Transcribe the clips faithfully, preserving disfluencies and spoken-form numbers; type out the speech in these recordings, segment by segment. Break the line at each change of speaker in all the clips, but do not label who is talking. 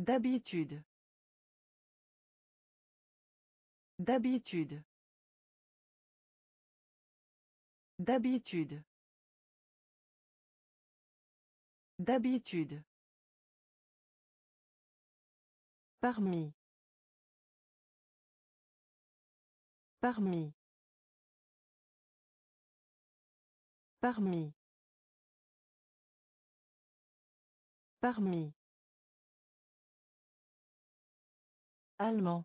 D'habitude. D'habitude. D'habitude. D'habitude. Parmi. Parmi. Parmi. Parmi. Allemand.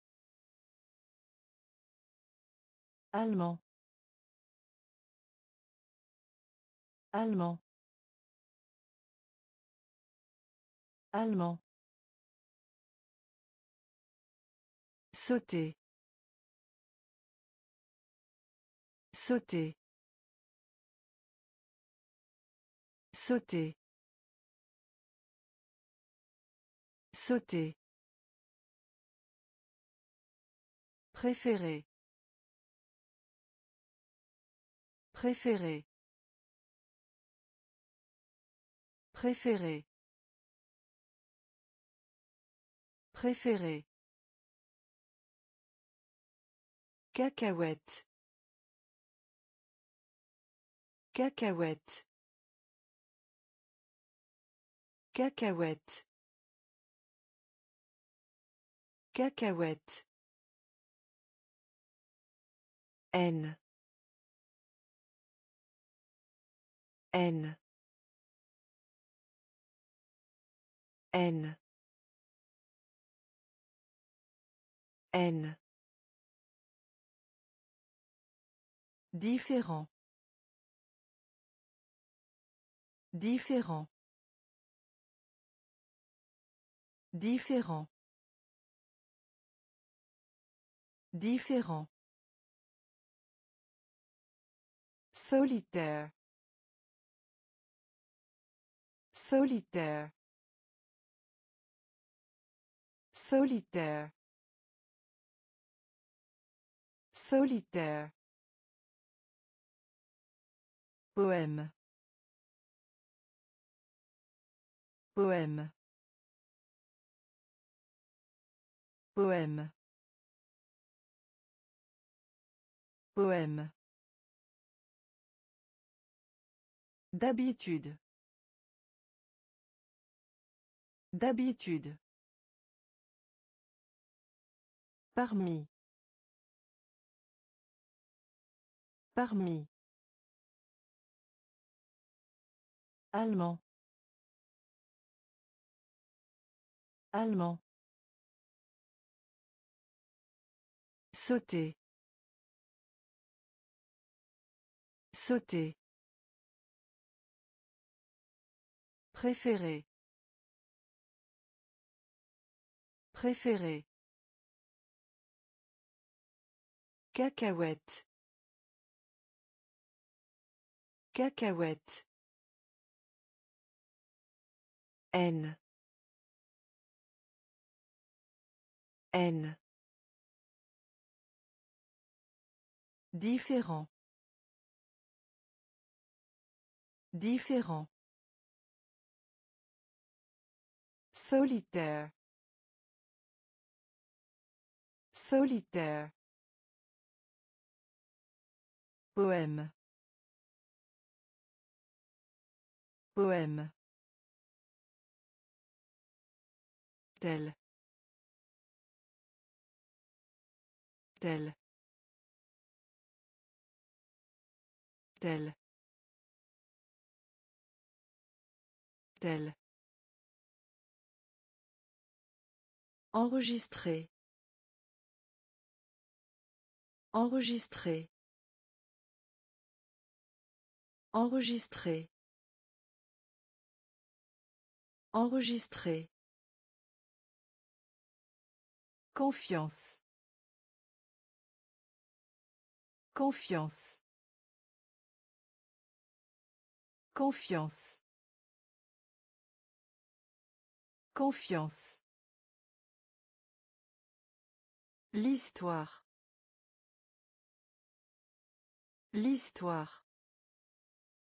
Allemand. Allemand. Allemand. Sauter. Sauter. Sauter. Sauter. Préféré. Préféré. Préféré. Préféré. Cacahuète. Cacahuète. Cacahuète. Cacahuète. N. N. N. N. Différent. Différent. Différent. Différent. Solitaire. Solitaire. Solitaire. Solitaire. Poème. Poème. Poème. Poème. D'habitude. D'habitude. Parmi. Parmi. Allemand. Allemand. Sauter. Sauter. Préféré. Préféré. Cacahuète. Cacahuète. N. N. Différent. Différent. Solitaire. Solitaire. Poème. Poème. Tel. Tel. Tel. Tel. Enregistrer. Enregistrer. Enregistrer. Enregistrer. Confiance. Confiance. Confiance. Confiance. L'histoire. L'histoire.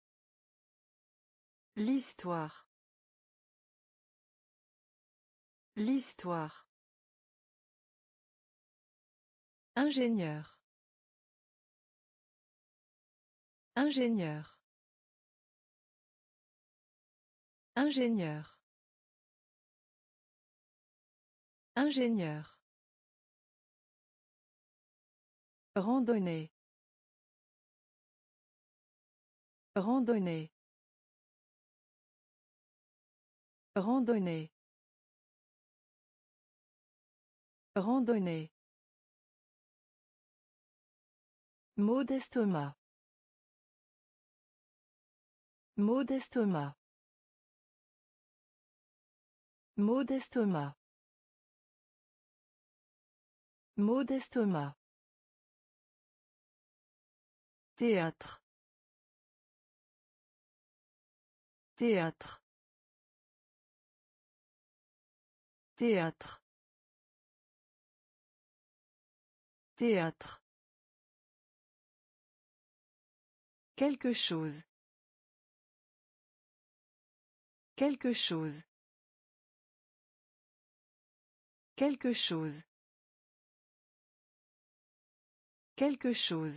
L'histoire. L'histoire. Ingénieur. Ingénieur. Ingénieur. Ingénieur. Randonnée. Randonnée. Randonnée. Randonnée. Maux d'estomac. Maux d'estomac. Maux d'estomac. Maux d'estomac. Théâtre. Théâtre. Théâtre. Théâtre. Quelque chose. Quelque chose. Quelque chose. Quelque chose.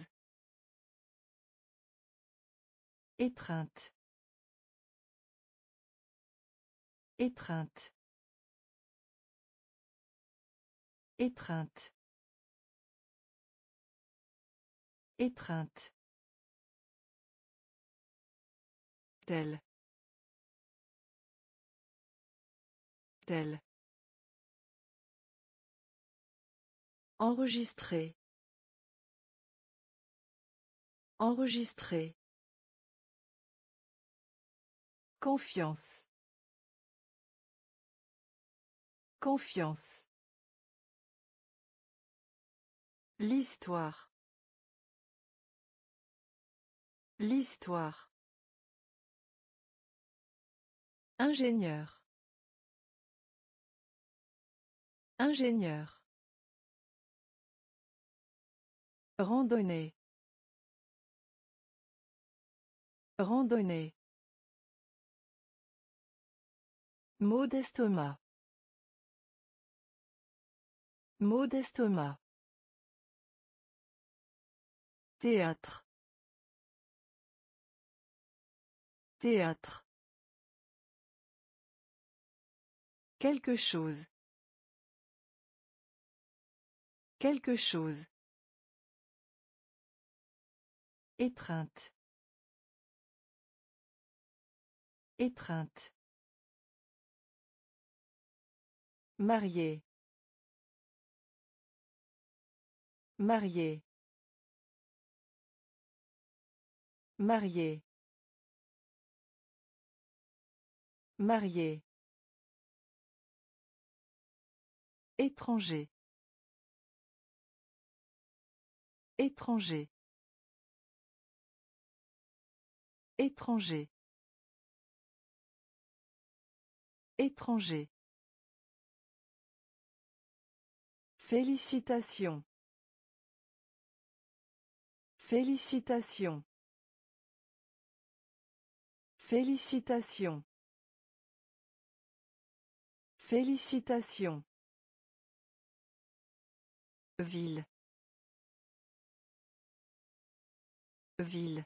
Étreinte. Étreinte. Étreinte. Étreinte. Tel. Tel. Enregistrer. Enregistrer. Confiance. Confiance. L'histoire. L'histoire. Ingénieur. Ingénieur. Randonnée. Randonnée. Maux d'estomac. Maux d'estomac. Théâtre. Théâtre. Quelque chose. Quelque chose. Étreinte. Étreinte. Marié. Marié. Marié. Marié. Étranger. Étranger. Étranger. Étranger. Félicitations. Félicitations. Félicitations. Félicitations. Ville. Ville.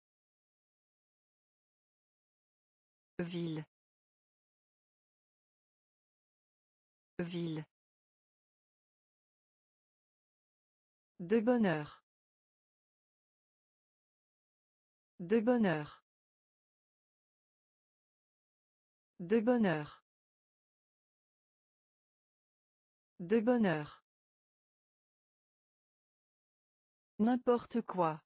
Ville. Ville. De bonheur. De bonheur. De bonheur. De bonheur. N'importe quoi.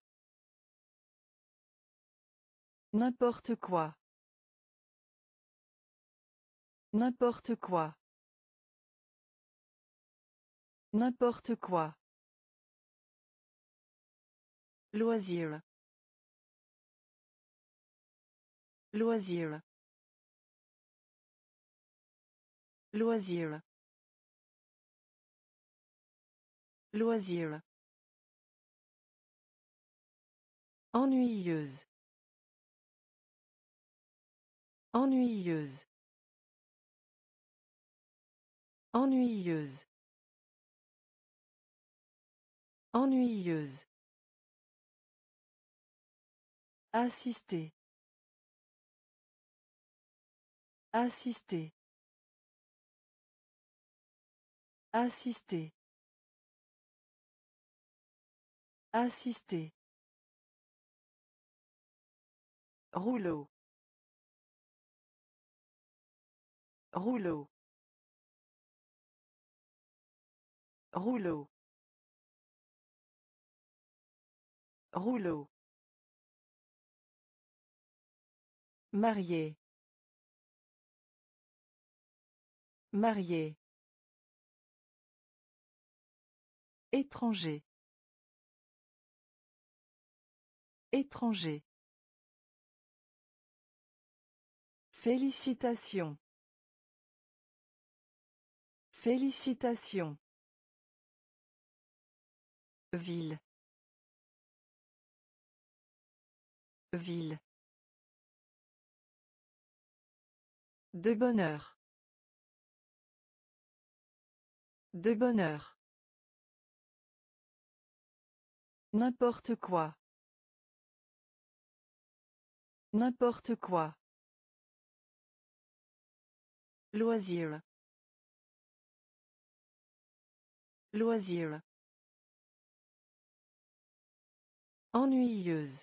N'importe quoi. N'importe quoi. N'importe quoi. Loisir. Loisir. Loisir. Loisir. Ennuyeuse. Ennuyeuse. Ennuyeuse. Ennuyeuse. Assister. Assister. Assister. Assister. Rouleau. Rouleau. Rouleau. Rouleau. Marié. Marié. Étranger. Étranger. Félicitations. Félicitations. Ville. Ville. De bonheur. De bonheur. N'importe quoi. N'importe quoi. Loisir. Loisir. Ennuyeuse.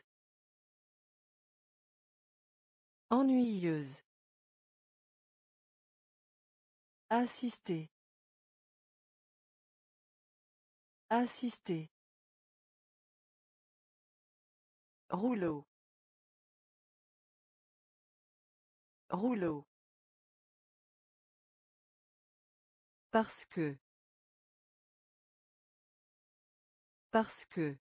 Ennuyeuse. Assister. Assister. Rouleau. Rouleau. Parce que. Parce que.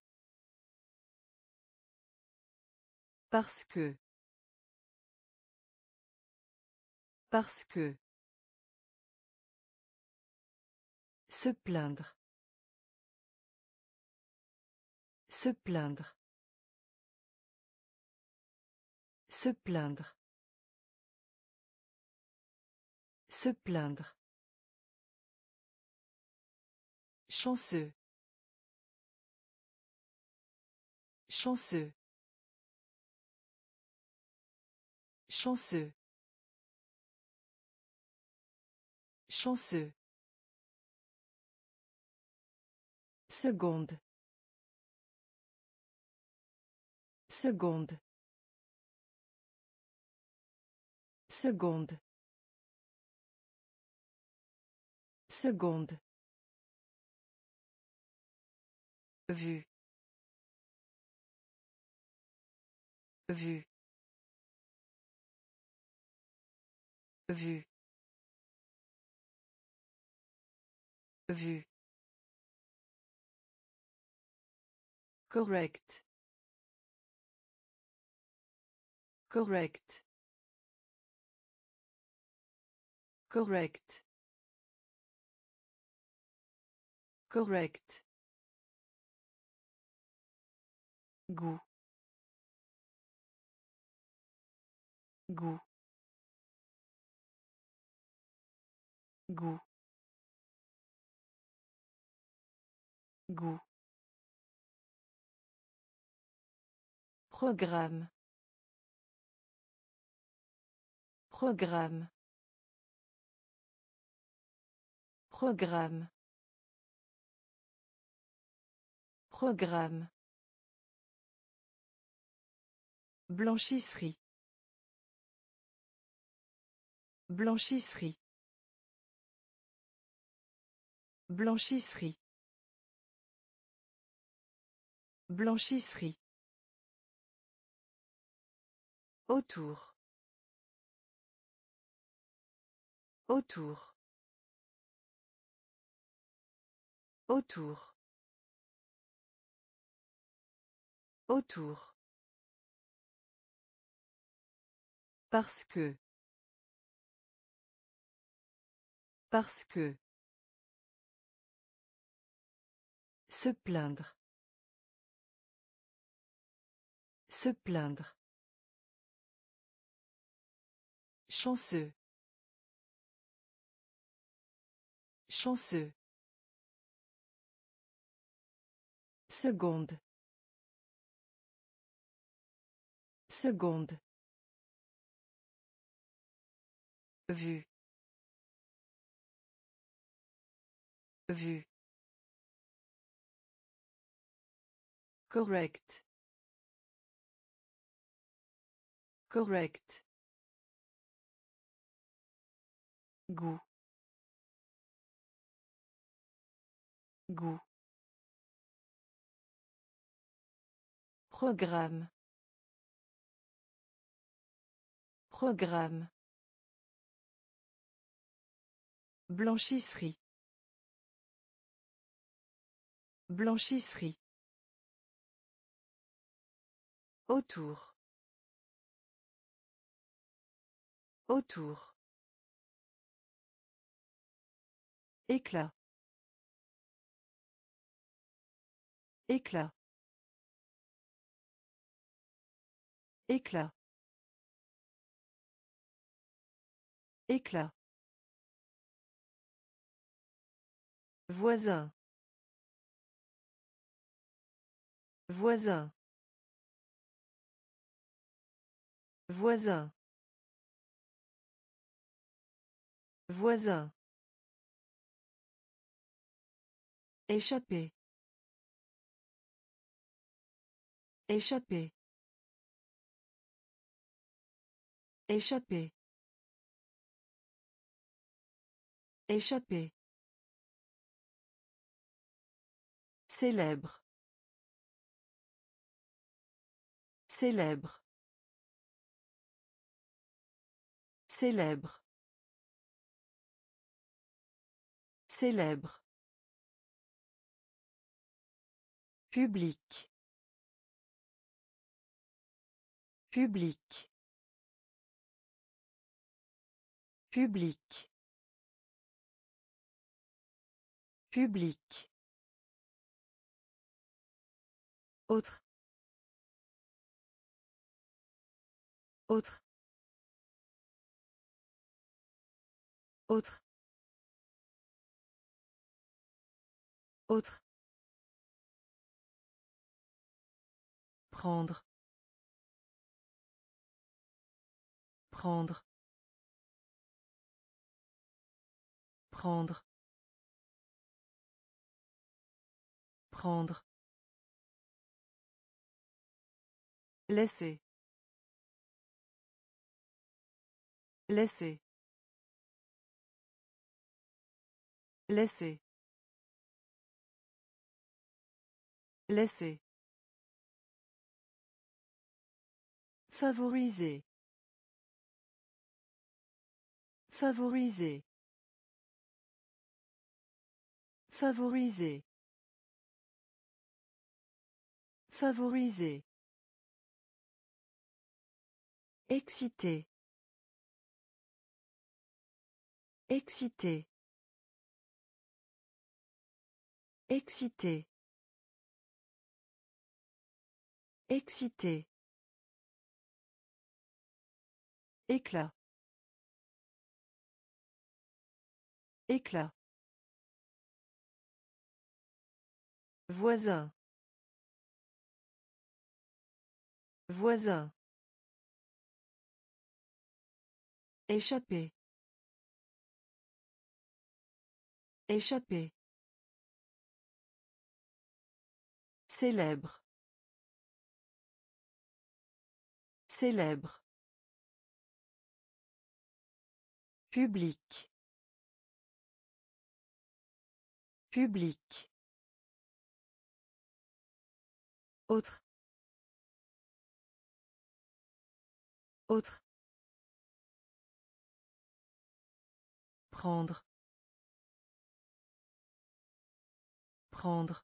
Parce que. Parce que. Se plaindre. Se plaindre. Se plaindre. Se plaindre. Chanceux. Chanceux. Chanceux. Chanceux. Seconde. Seconde. Seconde. Seconde. Vue. Vue. Vue. Vue. Correct. Correct. Correct. Correct. Goût. Goût. Goût. Goût. Programme. Programme. Programme. Programme. Blanchisserie. Blanchisserie. Blanchisserie. Blanchisserie. Autour. Autour. Autour. Autour. Parce que. Parce que. Se plaindre. Se plaindre. Chanceux. Chanceux. Seconde. Seconde. Vue. Vue. Correct. Correct. Goût. Goût. Programme. Programme. Blanchisserie. Blanchisserie. Autour. Autour. Éclat. Éclat. Éclat. Éclat. Voisin. Voisin. Voisin. Voisin. Échapper. Échapper. Échapper. Échapper. Célèbre. Célèbre. Célèbre. Célèbre. Public. Public. Public. Public. Autre. Autre. Autre. Autre. Prendre. Prendre. Prendre. Prendre. Laisser. Laisser. Laisser. Laisser. Favoriser. Favoriser. Favoriser. Favoriser. Excité. Excité. Excité. Excité. Éclat. Éclat. Voisin. Voisin. Échapper. Échapper. Célèbre. Célèbre. Public. Public. Autre. Autre. Prendre. Prendre.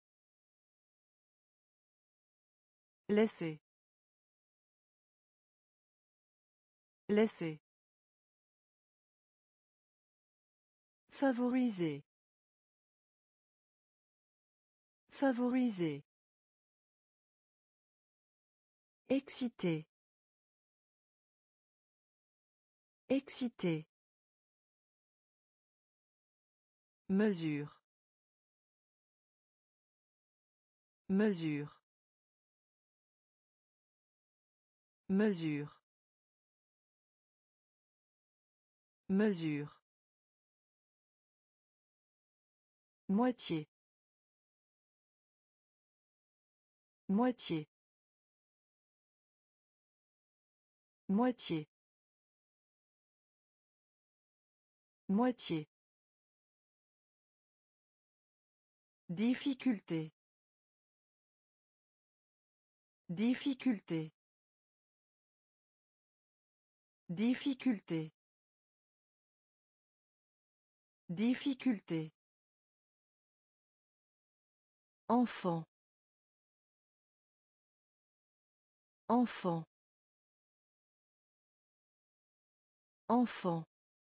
Laisser. Laisser. Favoriser. Favoriser. Excité. Excité. Mesure. Mesure. Mesure. Mesure. Moitié. Moitié. Moitié. Moitié. Difficulté. Difficulté. Difficulté. Difficulté. Enfant. Enfant. Enfant.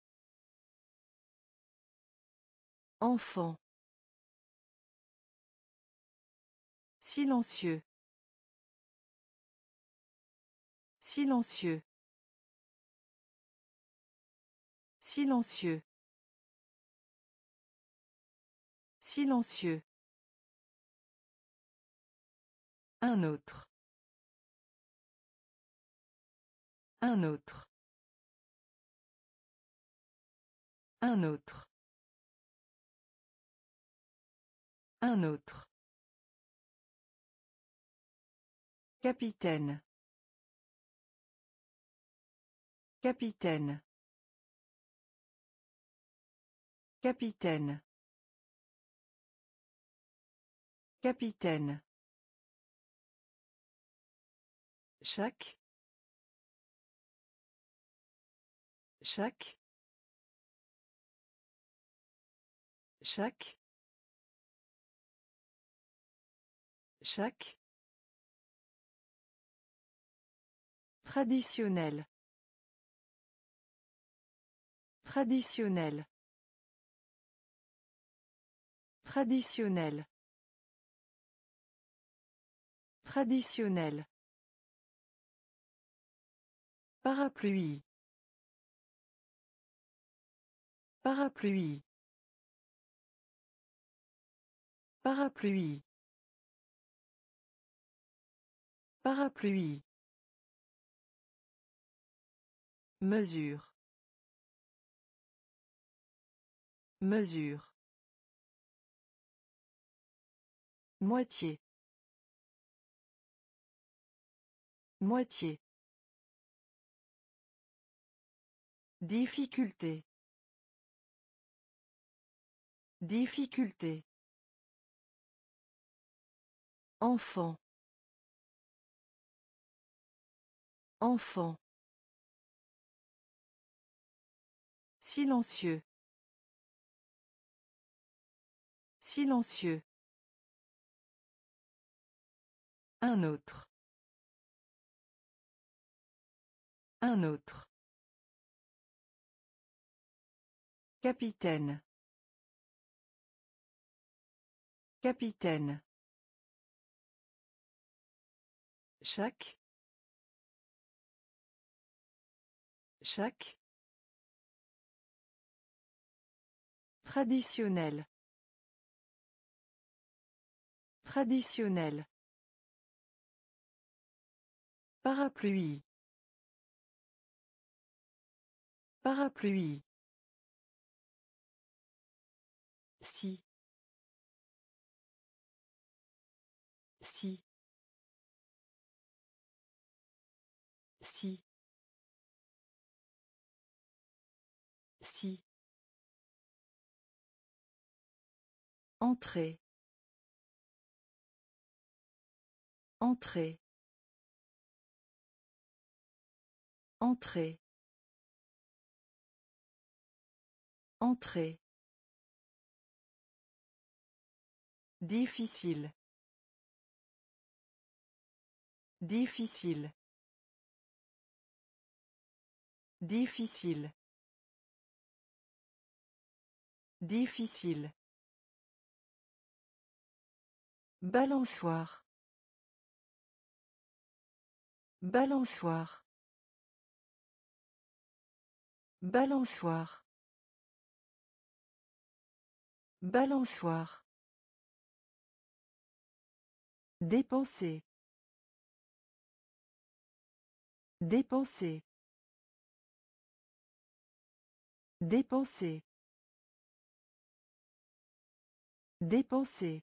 Enfant. Silencieux. Silencieux. Silencieux. Silencieux. Un autre. Un autre. Un autre. Un autre. Capitaine. Capitaine. Capitaine. Capitaine. Chaque. Chaque. Chaque. Chaque. Traditionnel. Traditionnel. Traditionnel. Traditionnel. Parapluie. Parapluie. Parapluie. Parapluie. Mesure. Mesure. Moitié. Moitié. Difficulté. Difficulté. Enfant. Enfant. Silencieux. Silencieux. Un autre. Un autre. Capitaine. Capitaine. Chaque. Chaque. Traditionnel. Traditionnel. Parapluie. Parapluie. Si. Si. Si. Si. Entrée. Entrée. Entrée. Entrée. Difficile. Difficile. Difficile. Difficile. Balançoire. Balançoire. Balançoire. Balançoire. Dépenser. Dépenser. Dépenser. Dépenser.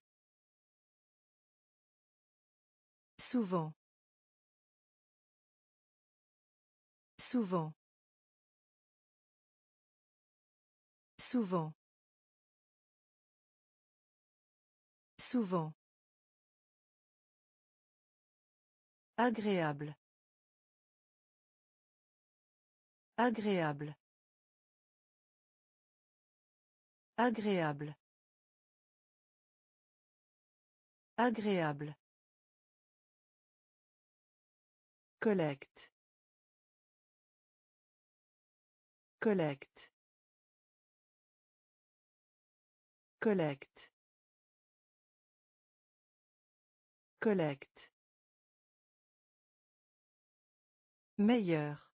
Souvent. Souvent. Souvent. Souvent. Agréable. Agréable. Agréable. Agréable. Collecte. Collecte. Collecte. Collecte. Meilleur.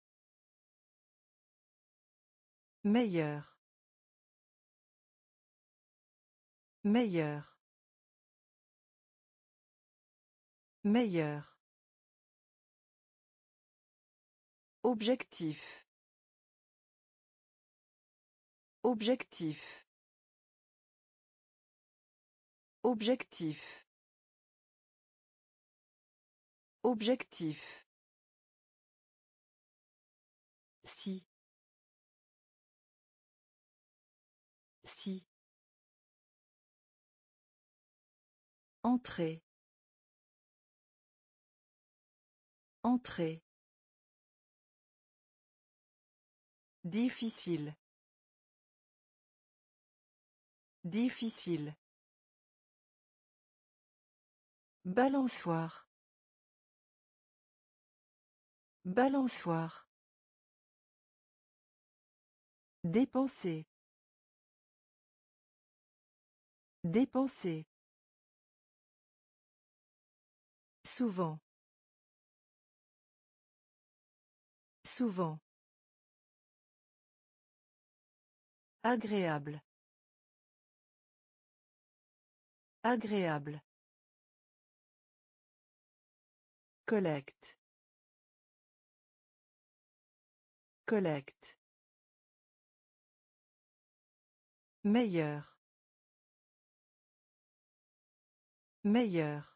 Meilleur. Meilleur. Meilleur. Objectif. Objectif. Objectif. Objectif. Si. Si. Entrée. Entrée. Difficile. Difficile. Balançoire. Balançoire. Dépenser. Dépenser. Souvent. Souvent. Agréable. Agréable. Collecte. Collecte. Meilleur. Meilleur.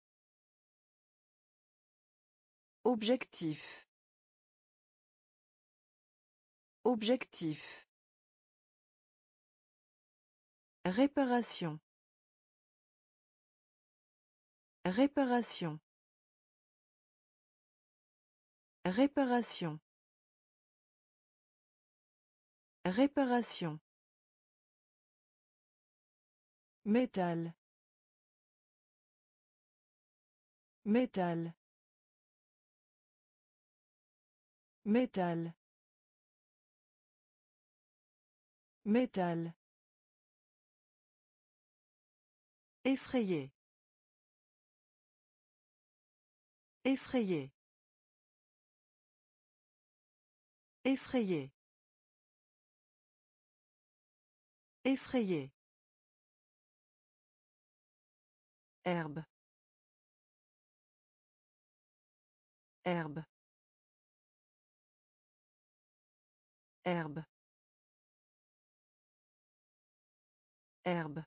Objectif. Objectif. Réparation. Réparation. Réparation. Réparation. Métal. Métal. Métal. Métal. Effrayé. Effrayé. Effrayé. Effrayé. Herbe. Herbe. Herbe. Herbe.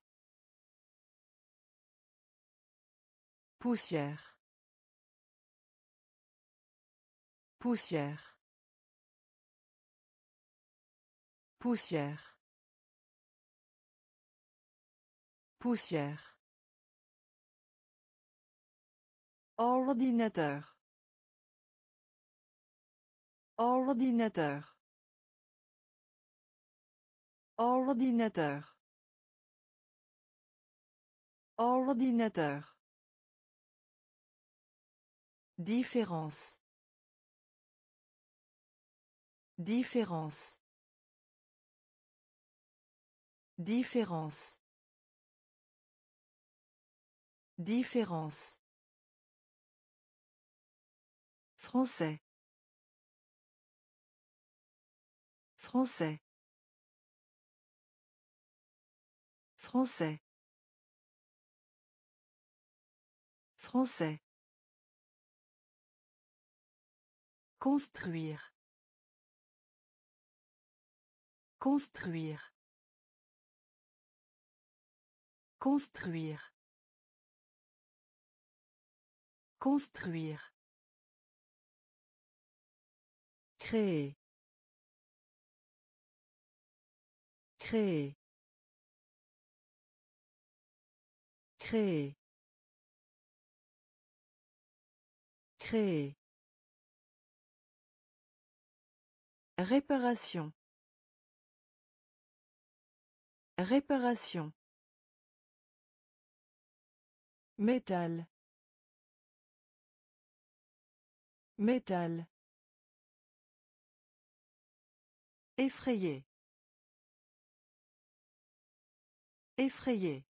Poussière. Poussière. Poussière. Poussière. Ordinateur. Ordinateur. Ordinateur. Ordinateur. Différence. Différence. Différence. Différence. Français. Français. Français. Français. Construire. Construire. Construire. Construire. Créer. Créer. Créer. Créer. Réparation. Réparation. Métal. Métal. Effrayé. Effrayé.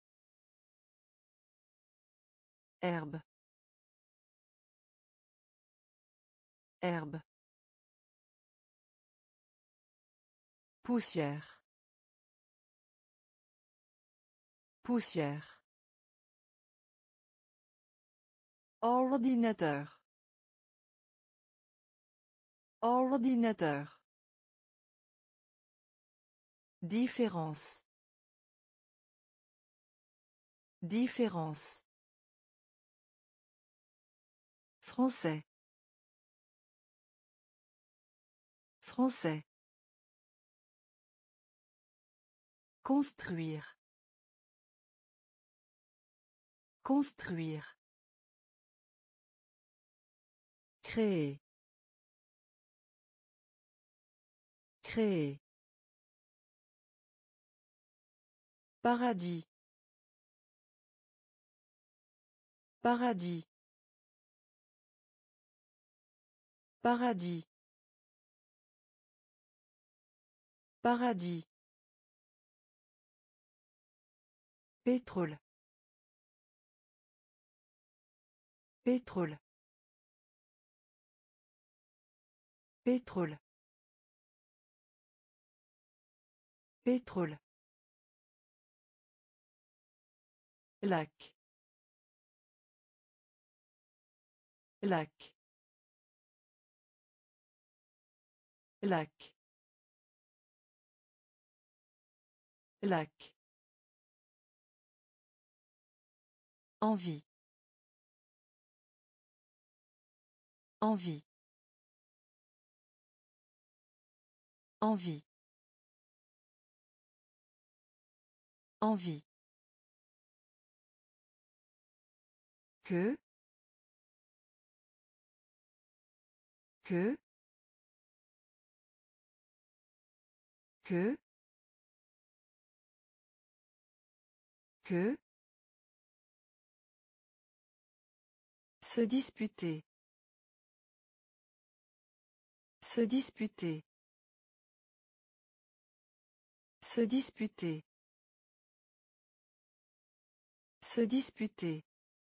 Herbe. Herbe. Poussière. Poussière. Ordinateur. Ordinateur. Différence. Différence. Français. Français. Construire. Construire. Créer. Créer. Paradis. Paradis. Paradis. Paradis. Pétrole. Pétrole. Pétrole. Pétrole. Lac. Lac. Lac. Lac. Envie. Envie. Envie. Envie. Que. Que. Que. Que. Se disputer. Se disputer. Se disputer. Se disputer.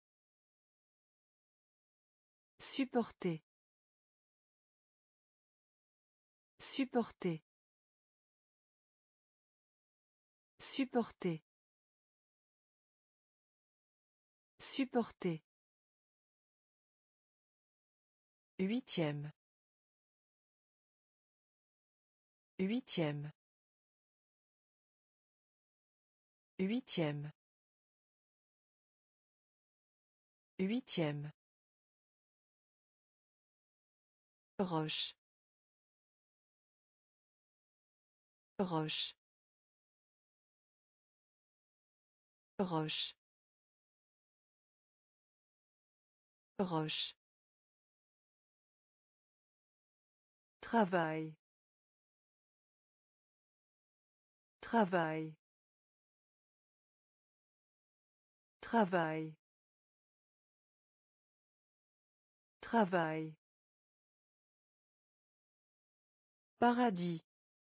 Supporter. Supporter. Supporter. Supporter. Huitième. Huitième. Huitième. Huitième. Roche. Roche. Roche. Roche. Travail. Travail. Travail. Travail. Paradis.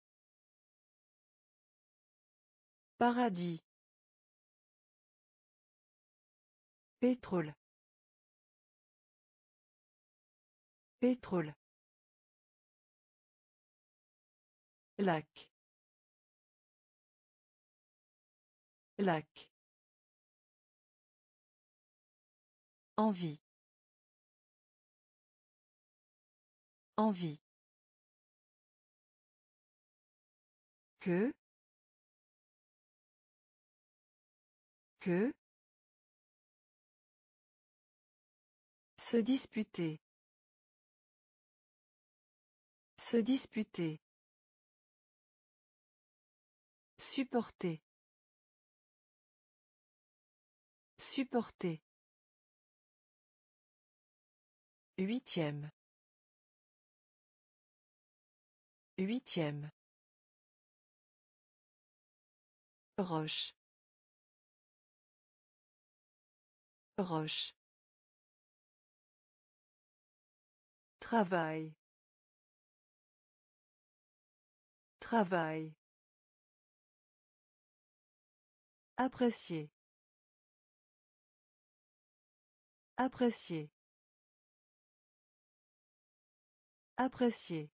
Paradis. Pétrole. Pétrole. Lac. Lac. Envie. Envie. Que. Que. Se disputer. Se disputer. Supporter. Supporter. Huitième. Huitième. Roche. Roche. Travail. Travail. Apprécier. Apprécier. Apprécier.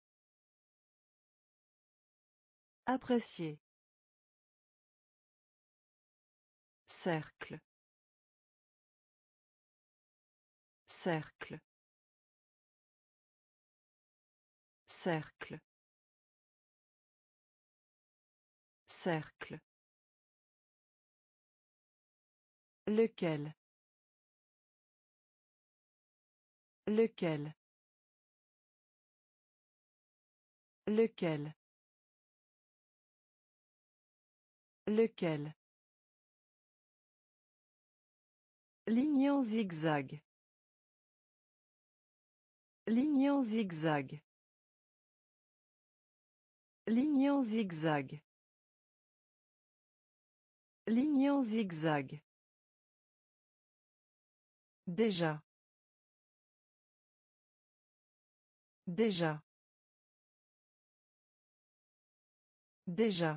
Apprécier. Cercle. Cercle. Cercle. Cercle. Lequel. Lequel. Lequel. Lequel. Ligne en zigzag. Ligne en zigzag. Ligne en zigzag. Ligne en zigzag. Déjà. Déjà. Déjà.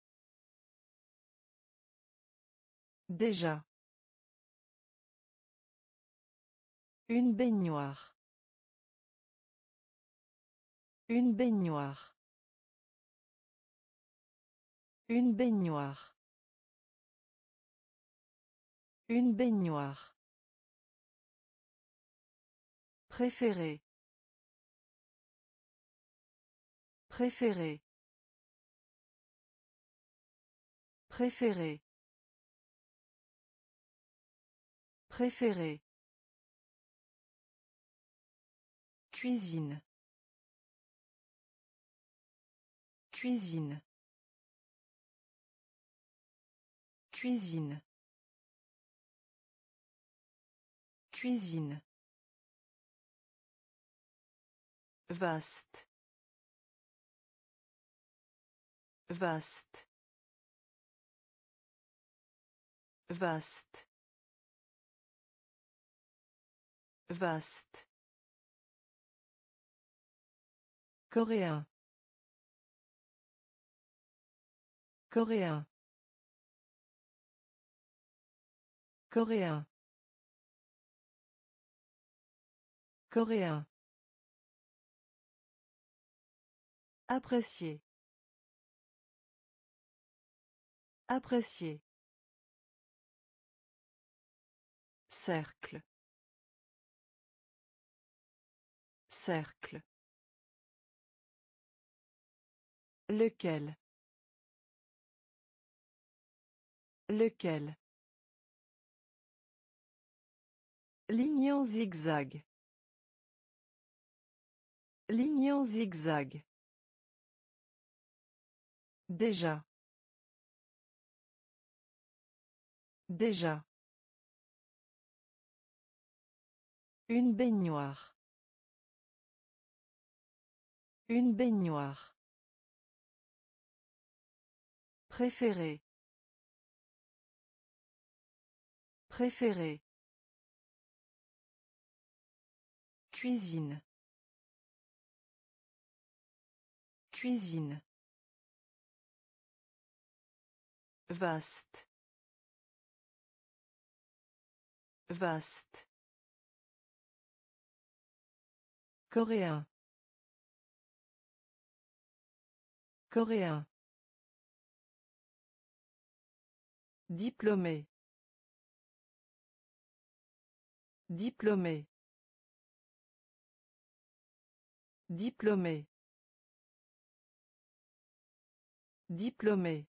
Déjà. Une baignoire. Une baignoire. Une baignoire. Une baignoire. Préféré. Préféré. Préféré. Préféré. Cuisine. Cuisine. Cuisine. Cuisine. Vaste. Vaste. Vaste. Vaste. Coréen. Coréen. Coréen. Coréen. Apprécier. Apprécier. Cercle. Cercle. Lequel. Lequel. Ligne en zigzag. Ligne en zigzag. Déjà. Déjà. Une baignoire. Une baignoire. Préféré. Préféré. Cuisine. Cuisine. Vaste. Vaste. Coréen. Coréen. Diplômé. Diplômé. Diplômé. Diplômé.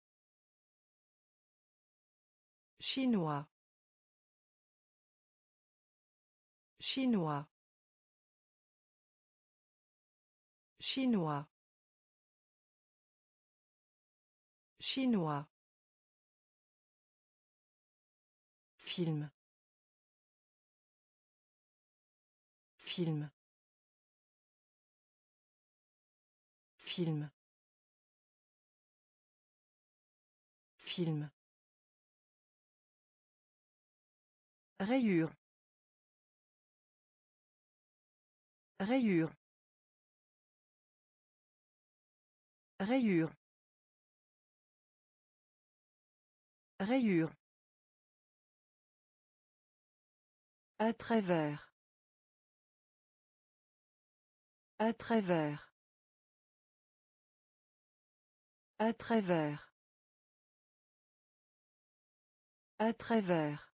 Chinois. Chinois. Chinois. Chinois. Film. Film. Film. Film. Rayure. Rayure. Rayure. Rayure. À travers. À travers. À travers. À travers.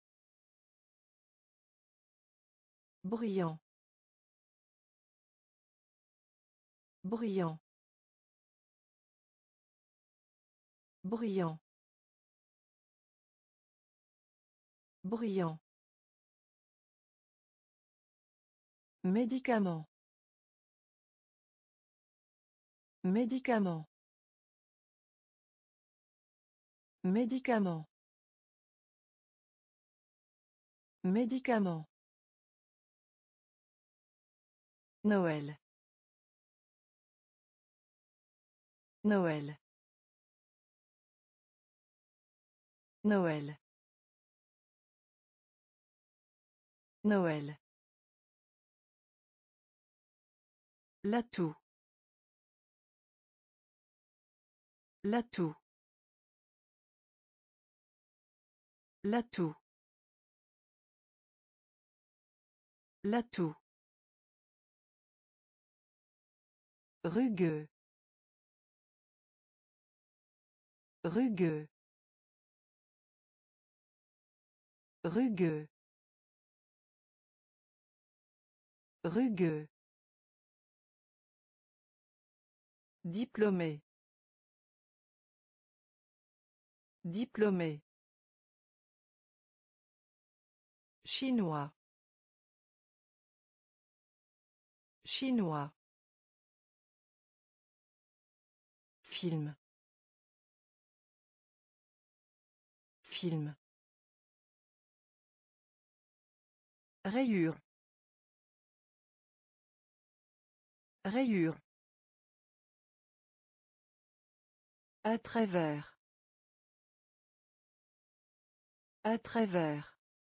Bruyant. Bruyant. Bruyant. Bruyant. Médicament. Médicament. Médicament. Médicament. Noël. Noël. Noël. Noël. L'atout. L'atout. L'atout. L'atout. Rugueux. Rugueux. Rugueux. Rugueux. Diplômé. Diplômé. Chinois. Chinois. Film. Film. Rayure. Rayure. À travers. À travers.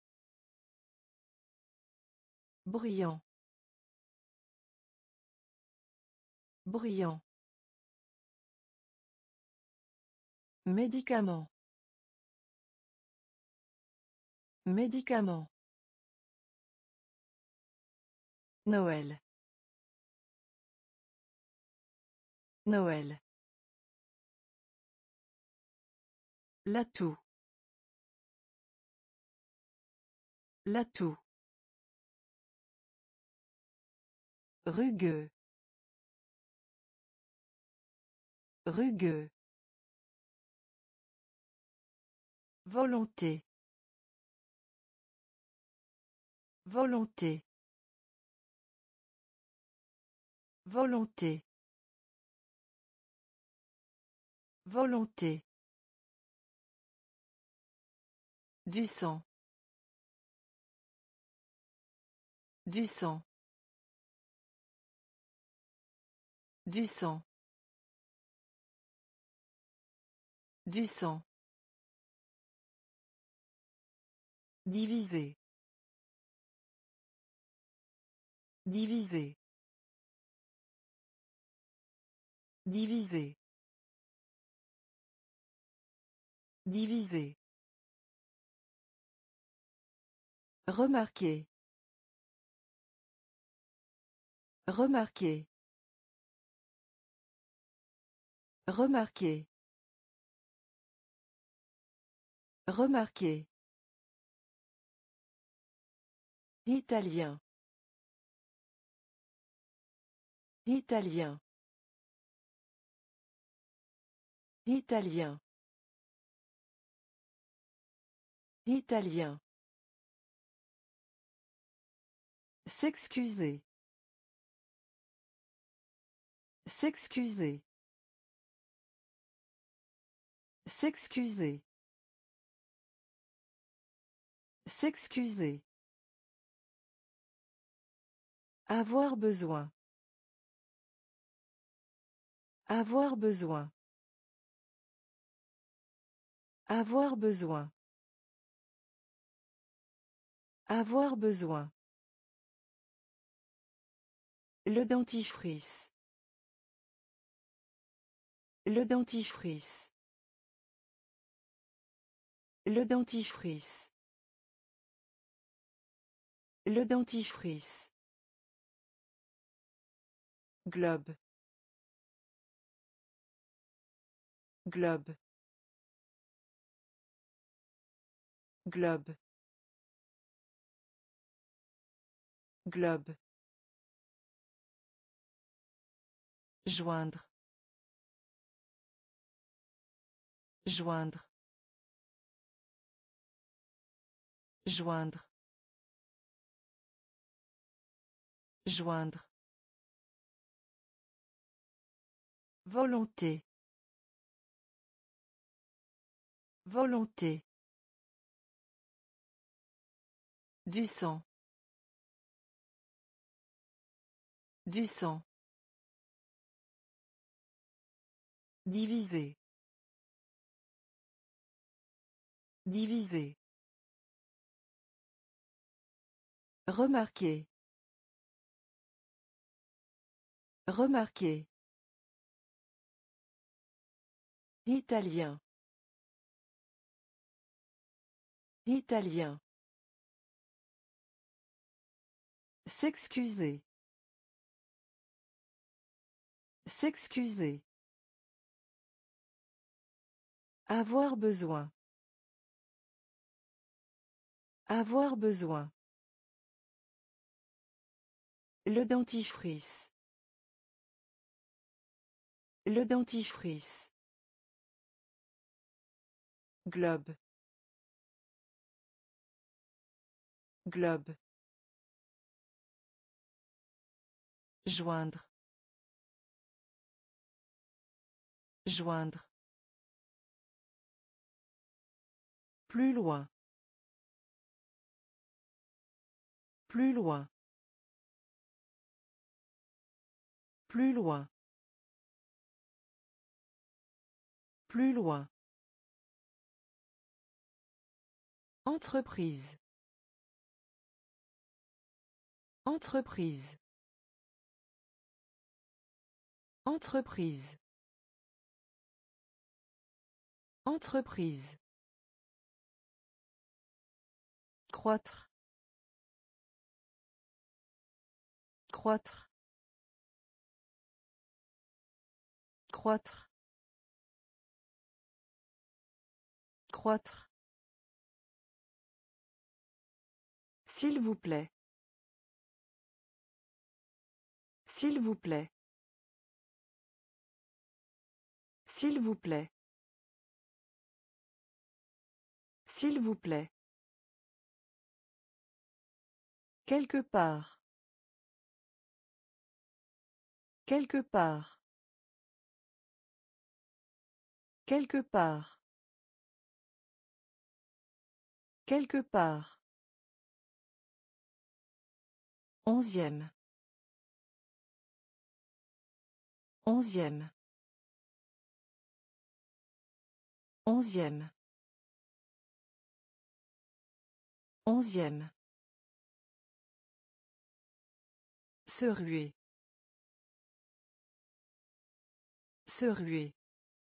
Bruyant. Bruyant. Médicament. Médicament. Noël. Noël. L'atout. L'atout. Rugueux. Rugueux. Volonté. Volonté. Volonté. Volonté. Du sang. Du sang. Du sang. Du sang. Diviser. Diviser. Diviser. Diviser. Remarquer. Remarquer. Remarquer. Remarquer. Italien. Italien. Italien. Italien. S'excuser. S'excuser. S'excuser. S'excuser. Avoir besoin. Avoir besoin. Avoir besoin. Avoir besoin. Le dentifrice. Le dentifrice. Le dentifrice. Le dentifrice. Globe. Globe. Globe. Globe. Joindre. Joindre. Joindre. Joindre. Volonté. Volonté. Du sang. Du sang. Diviser. Diviser. Remarquer. Remarquer. Italien. Italien. S'excuser. S'excuser. Avoir besoin. Avoir besoin. Le dentifrice. Le dentifrice. Globe. Globe. Joindre. Joindre. Plus loin. Plus loin. Plus loin. Plus loin. Entreprise. Entreprise. Entreprise. Entreprise. Croître. Croître. Croître. Croître. S'il vous plaît. S'il vous plaît. S'il vous plaît. S'il vous plaît. Quelque part. Quelque part. Quelque part. Quelque part. Onzième. Onzième. Onzième. Onzième. Se ruer. Se ruer.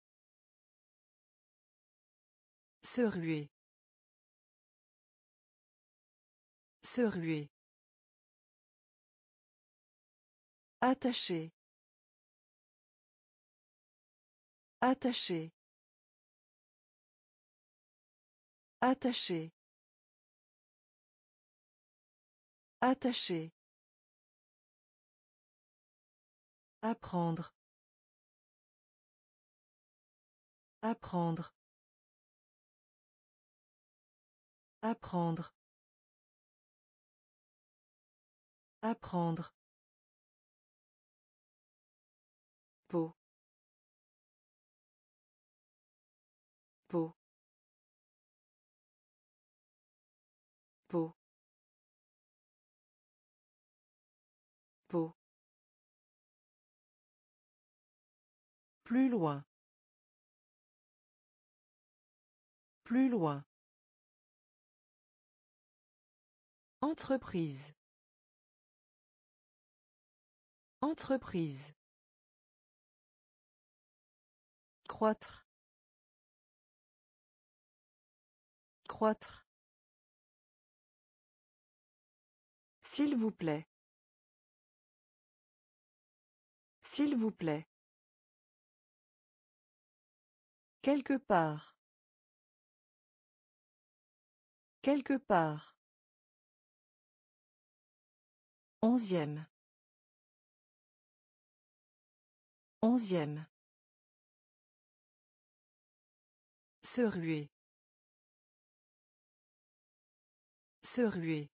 Se ruer. Se ruer. Attaché. Attaché. Attaché. Attaché. Apprendre. Apprendre. Apprendre. Apprendre. Peau. Peau. Peau. Peau. Plus loin. Plus loin. Entreprise. Entreprise. Croître. Croître. S'il vous plaît. S'il vous plaît. Quelque part. Quelque part. Onzième. Onzième. Se ruer. Se ruer.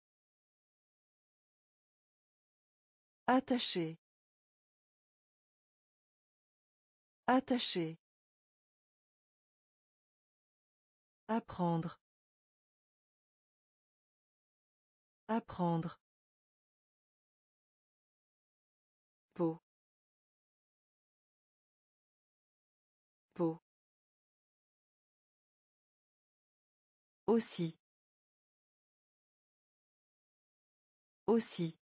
Attaché. Attaché. Apprendre. Apprendre. Peau. Peau. Aussi. Aussi.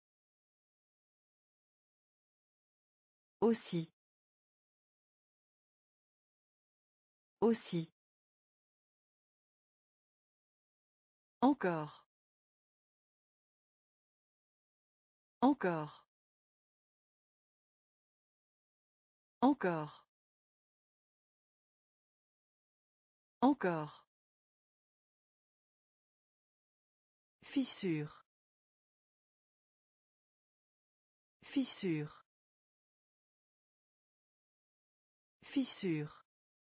Aussi. Aussi. Encore. Encore. Encore. Encore. Fissure. Fissure. Fissure.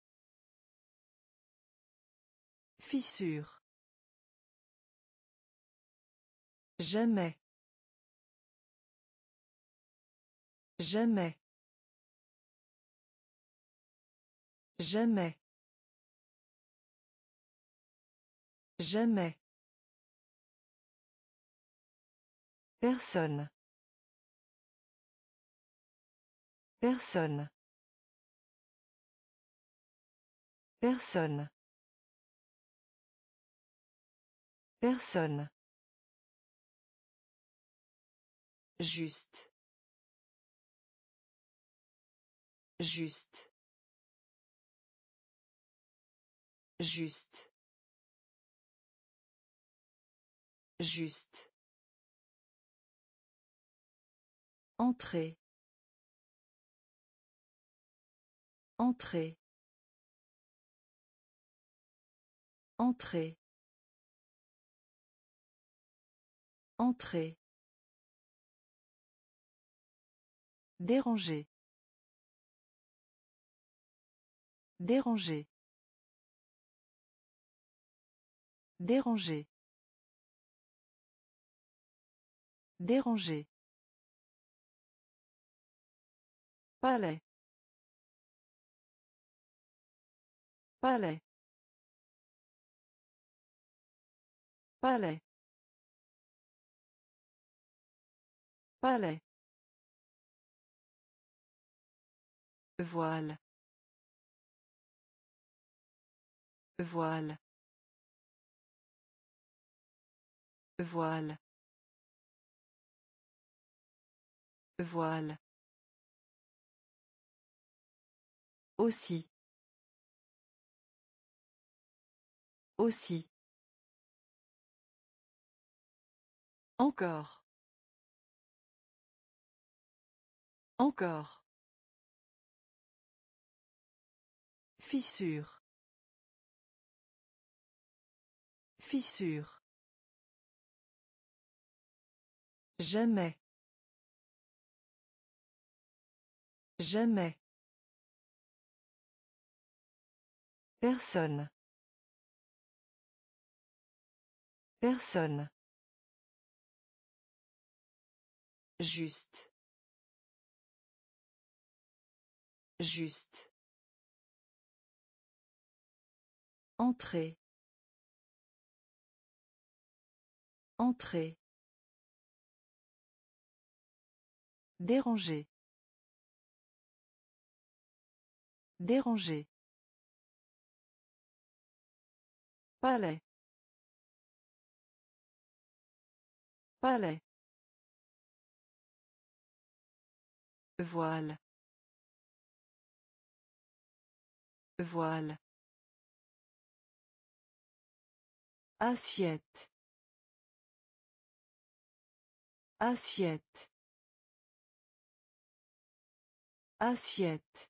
Fissure. Jamais. Jamais. Jamais. Jamais. Personne. Personne. Personne. Personne. Juste. Juste. Juste. Juste. Entrée. Entrée. Entrée. Entrée. Déranger. Déranger. Déranger. Déranger. Palais. Palais. Palais. Palais. Voile. Voile. Voile. Voile. Aussi. Aussi. Encore. Encore. Fissure. Fissure. Jamais. Jamais. Personne. Personne. Juste. Juste. Entrée. Entrée. Déranger. Déranger. Palais. Palais. Voile. Voile. Assiette. Assiette. Assiette.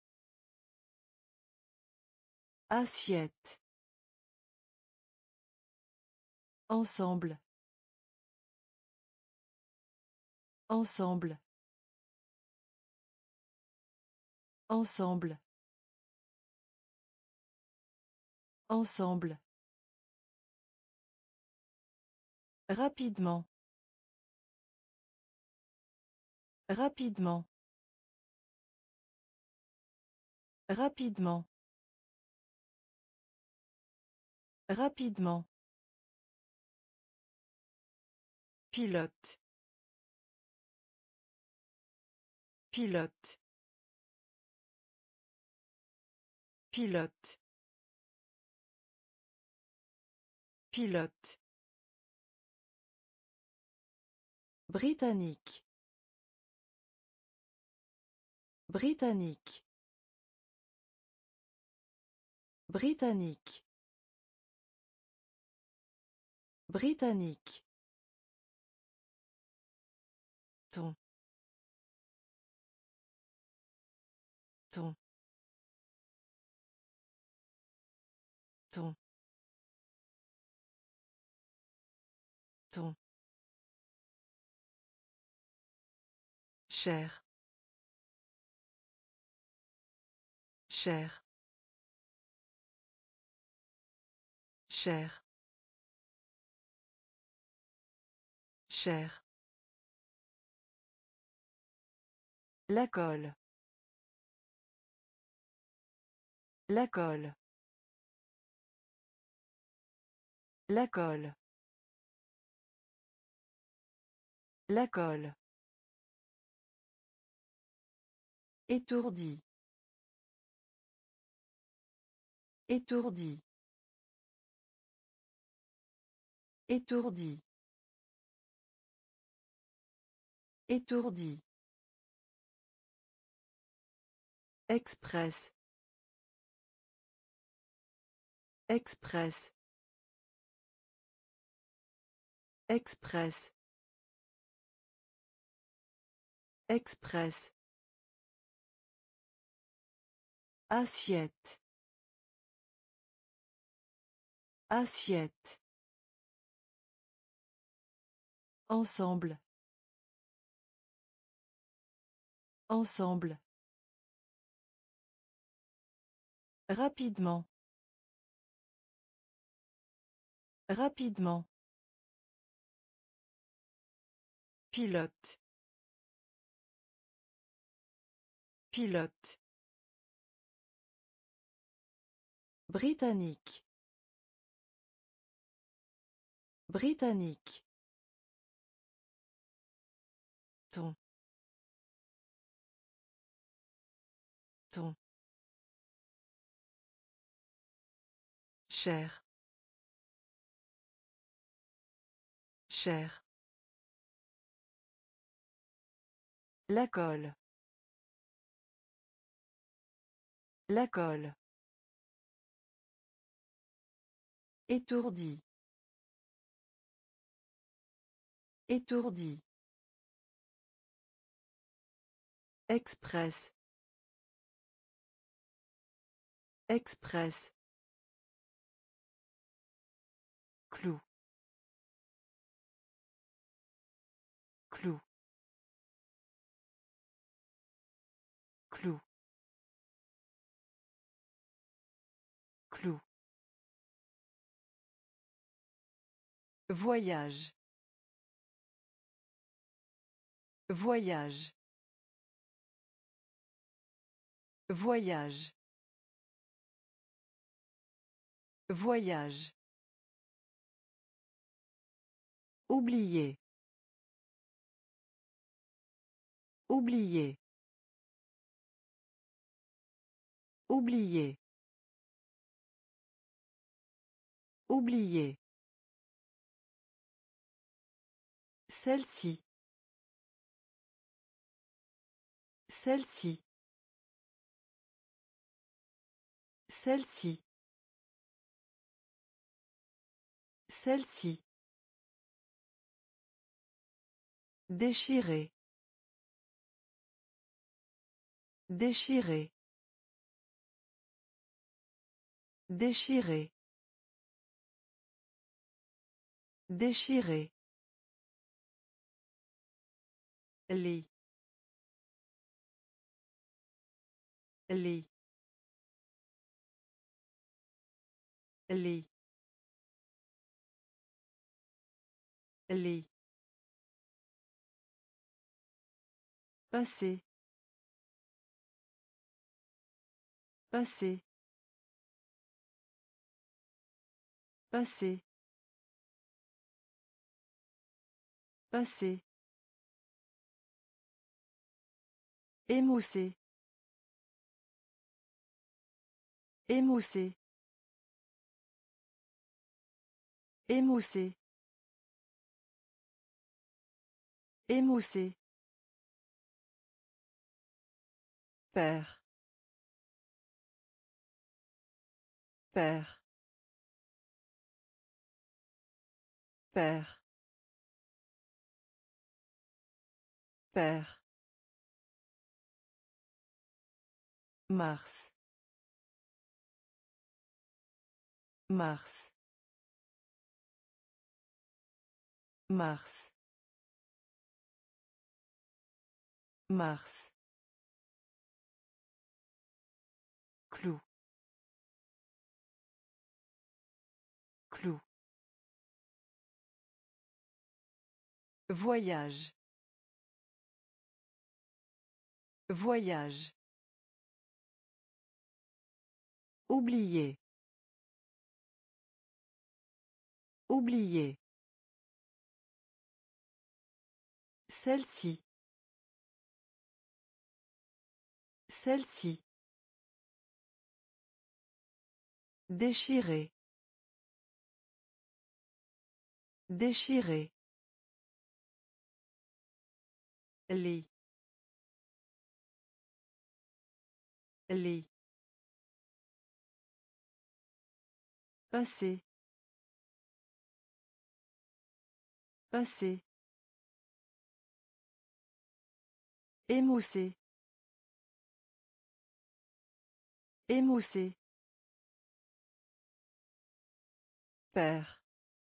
Assiette. Ensemble. Ensemble. Ensemble. Ensemble. Rapidement. Rapidement. Rapidement. Rapidement. Pilote. Pilote. Pilote. Pilote. Britannique. Britannique. Britannique. Britannique. Ton. Ton. Ton. Ton. Cher. Cher. Cher. Cher. La colle. La colle. La colle. La colle. Étourdi. Étourdi. Étourdi. Étourdi. Express. Express. Express. Express. Assiette. Assiette. Ensemble. Ensemble. Rapidement. Rapidement. Pilote. Pilote. Britannique. Britannique. Ton. Ton. Cher. Cher. La colle. La colle. Étourdi. Étourdi. Express. Express. Voyage. Voyage. Voyage. Voyage. Oublier. Oublier. Oublier. Oublier. Celle-ci. Celle-ci. Celle-ci. Celle-ci. Déchirer. Déchirer. Déchirer. Déchirer. Lit. Lit. Lit. Lit. Passer. Passer. Passer. Passer. Émousser. Émousser. Émousser. Émousser. Père. Père. Père. Père. Mars. Mars. Mars. Mars. Clou. Clou. Voyage. Voyage. Oublier. Oublier. Celle-ci. Celle-ci. Déchirer. Déchirer. Lit. Lit. Passer. Passer. Émousser. Émousser. Père.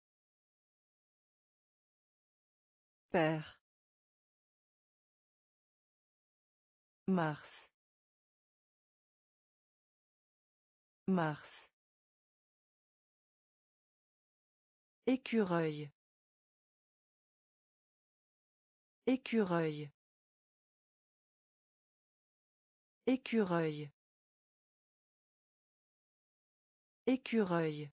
Père. Mars. Mars. Écureuil. Écureuil. Écureuil. Écureuil.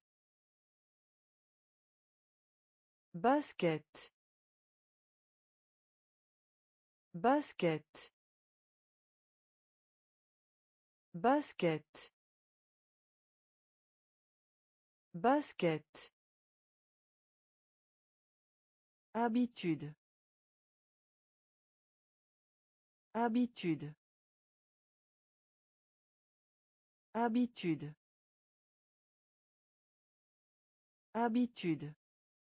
Basket. Basket. Basket. Basket. Habitude. Habitude. Habitude. Habitude.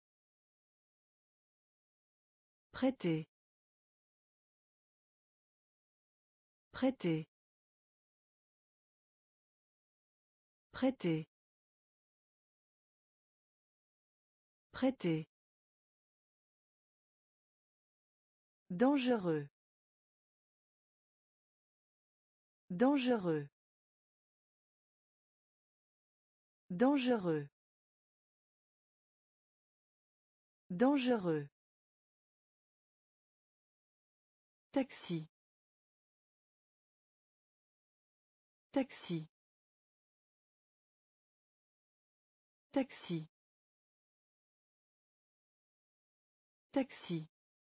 Prêter. Prêter. Prêter. Prêter. Dangereux. Dangereux. Dangereux. Dangereux. Taxi. Taxi. Taxi. Taxi.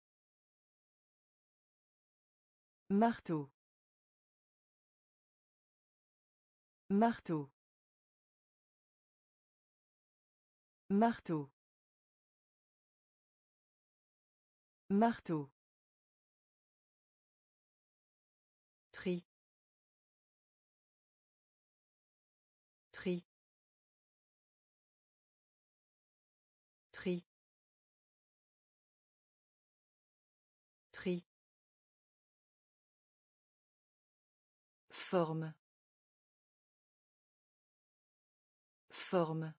Marteau. Marteau. Marteau. Marteau. Prix. Prix. Prix. Prix. Forme. Forme.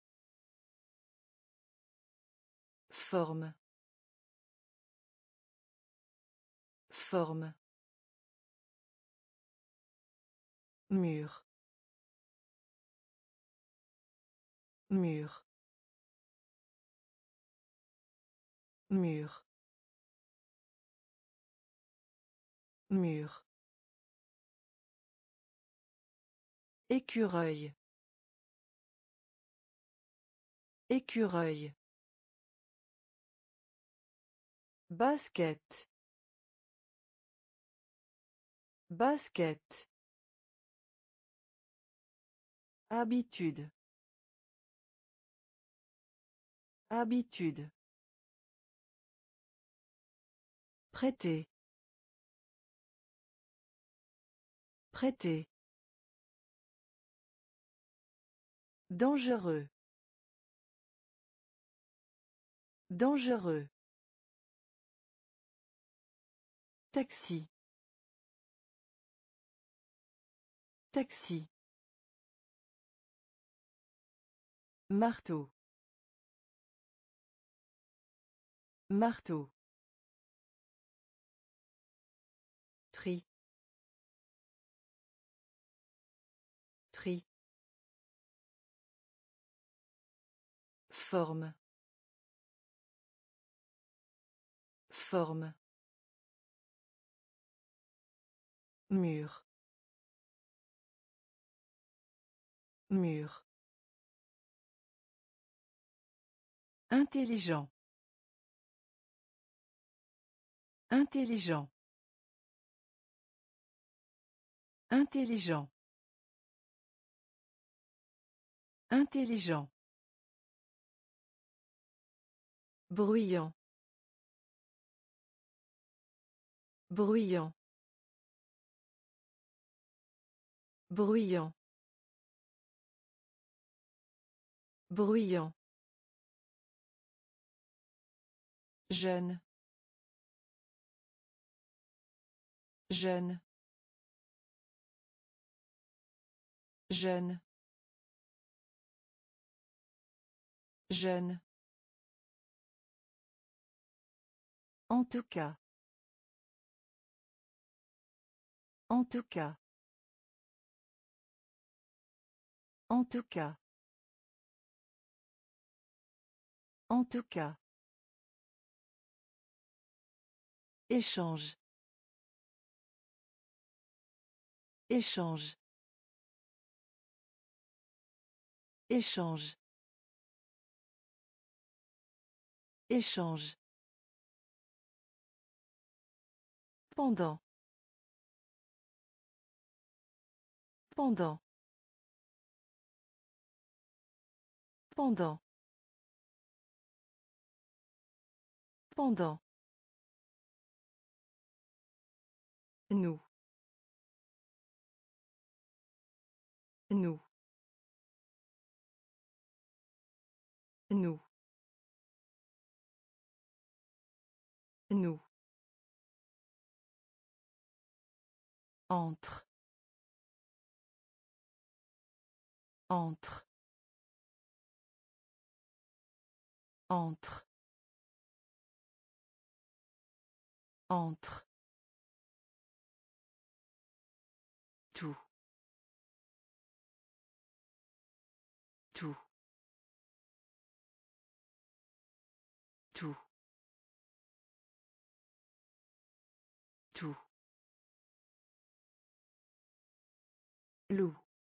Forme. Forme. Mur. Mur. Mur. Mur. Écureuil. Écureuil. Basket. Basket. Habitude. Habitude. Prêter. Prêter. Dangereux. Dangereux. Taxi. Taxi. Marteau. Marteau. Prix. Prix. Forme. Forme. Mur. Mur. Intelligent. Intelligent. Intelligent. Intelligent. Bruyant. Bruyant. Bruyant. Bruyant. Jeune. Jeune. Jeune. Jeune. En tout cas. En tout cas. En tout cas. En tout cas. Échange. Échange. Échange. Échange. Pendant. Pendant. Pendant. Pendant. Nous. Nous. Nous. Nous. Entre. Entre. Entre. Entre. Tout. Tout. Loup.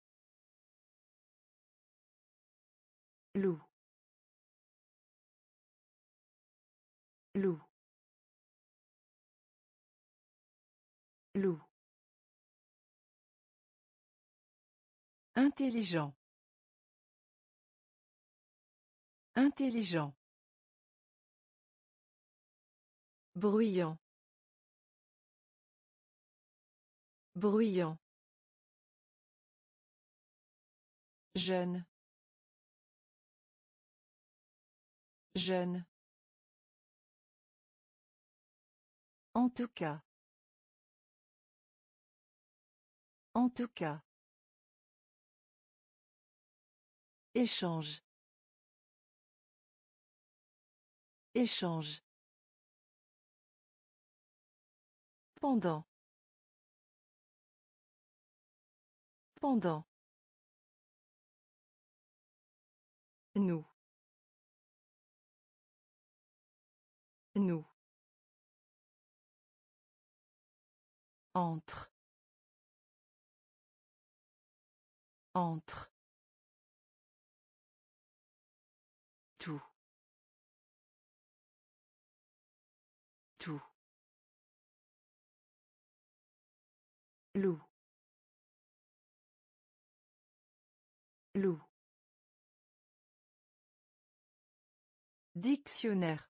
Loup. Loup. Loup. Intelligent. Intelligent. Bruyant. Bruyant. Jeune. Jeune. En tout cas. En tout cas. Échange. Échange. Pendant. Pendant. Nous. Nous. Entre. Entre. Tout. Tout. Loup. Loup. Dictionnaire.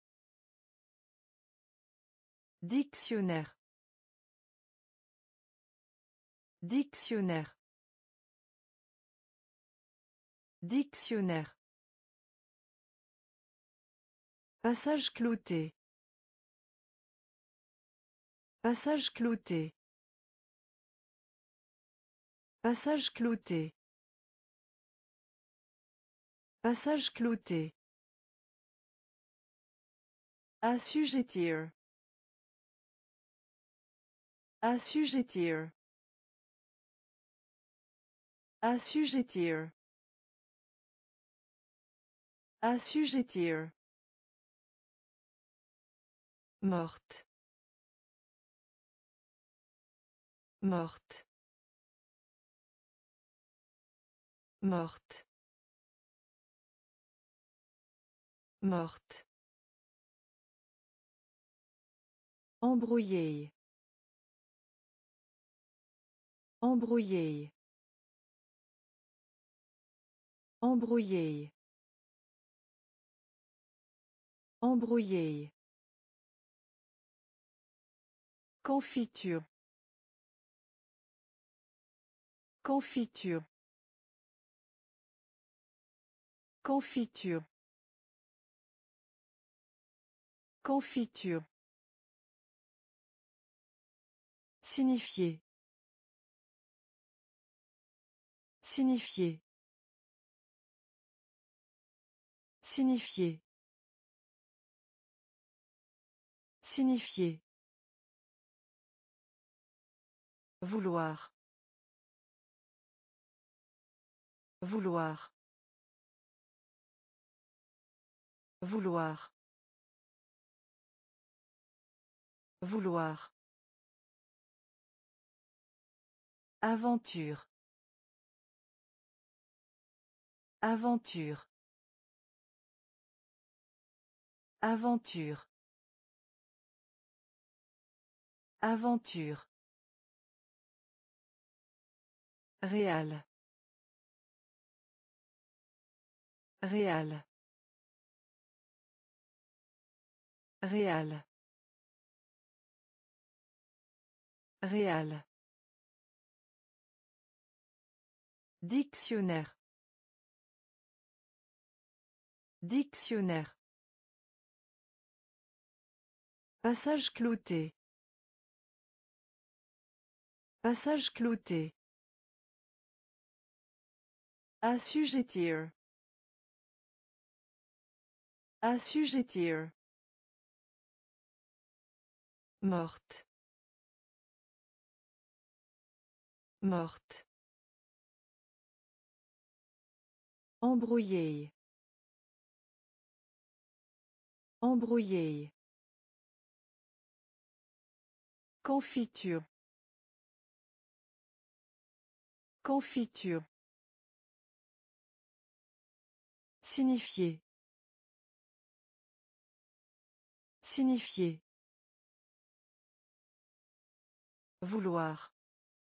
Dictionnaire. Dictionnaire. Dictionnaire. Passage clouté. Passage clouté. Passage clouté. Passage clouté. Assujettir. Assujettir. Assujettir. Assujettir. Morte. Morte. Morte. Morte. Embrouillé. Embrouillé. Embrouillé. Embrouillé. Confiture. Confiture. Confiture. Confiture. Signifier. Signifier. Signifier. Signifier. Vouloir. Vouloir. Vouloir. Vouloir. Aventure. Aventure. Aventure. Aventure. Réal. Réal. Réal. Réal. Dictionnaire. Dictionnaire. Passage clouté. Passage clouté. Assujettir. Assujettir. Morte. Morte. Embrouillé. Embrouillé. Confiture. Confiture. Signifier. Signifier. Vouloir.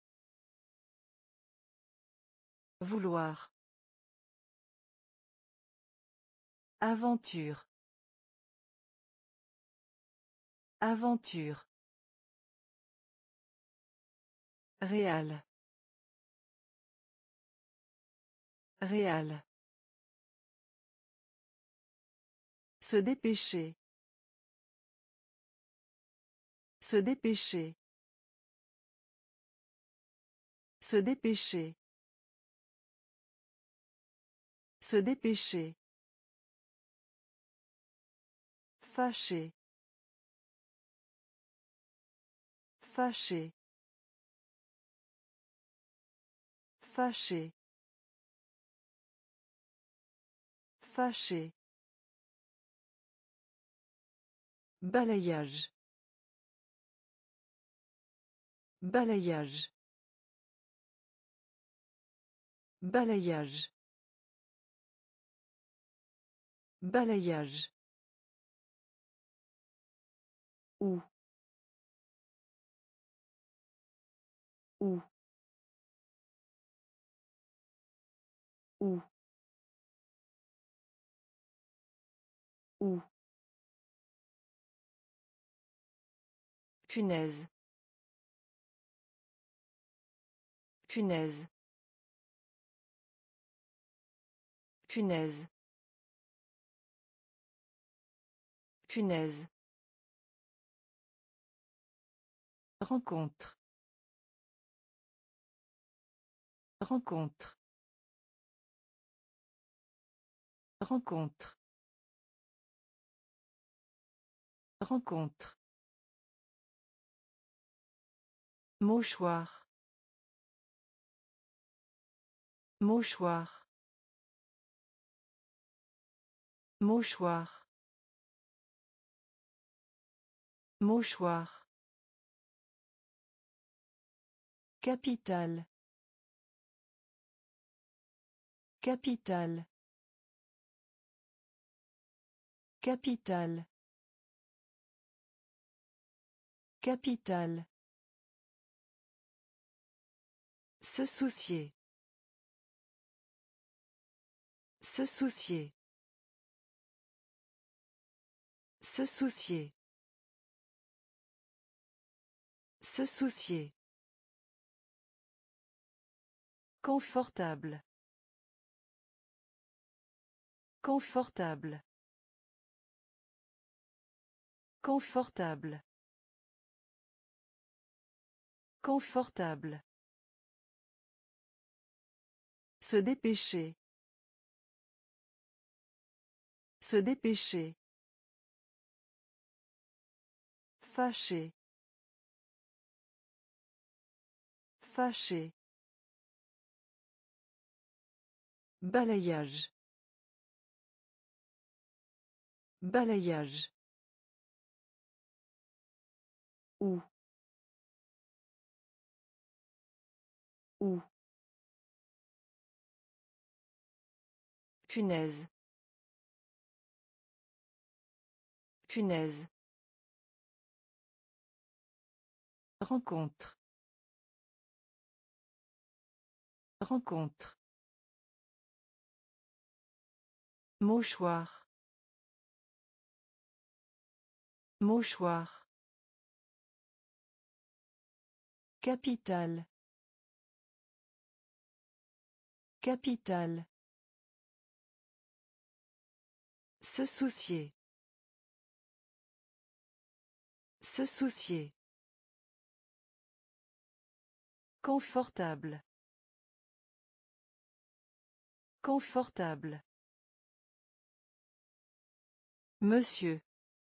Vouloir. Aventure. Aventure. Réal. Réal. Se dépêcher. Se dépêcher. Se dépêcher. Se dépêcher. Fâché. Fâché. Fâché. Fâché. Balayage. Balayage. Balayage. Balayage. Où. Où. Où. Où. Punaise. Punaise. Punaise. Punaise. Rencontre. Rencontre. Rencontre. Rencontre. Mouchoir. Mouchoir. Mouchoir. Mouchoir. Capitale. Capitale. Capitale. Capitale. Se soucier. Se soucier. Se soucier. Se soucier. Confortable. Confortable. Confortable. Confortable. Se dépêcher. Se dépêcher. Fâché. Fâché. Balayage. Balayage. Où. Où. Punaise. Punaise. Rencontre. Rencontre. Mouchoir. Mouchoir. Capitale. Capitale. Se soucier. Se soucier. Confortable. Confortable. Monsieur.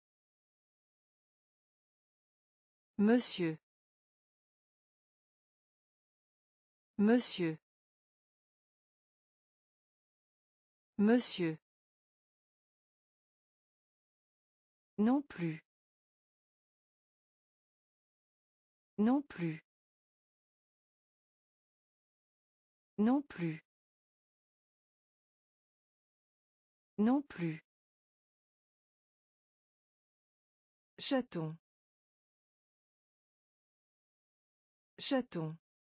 Monsieur. Monsieur. Monsieur. Non plus. Non plus. Non plus. Non plus. Chaton. Chaton.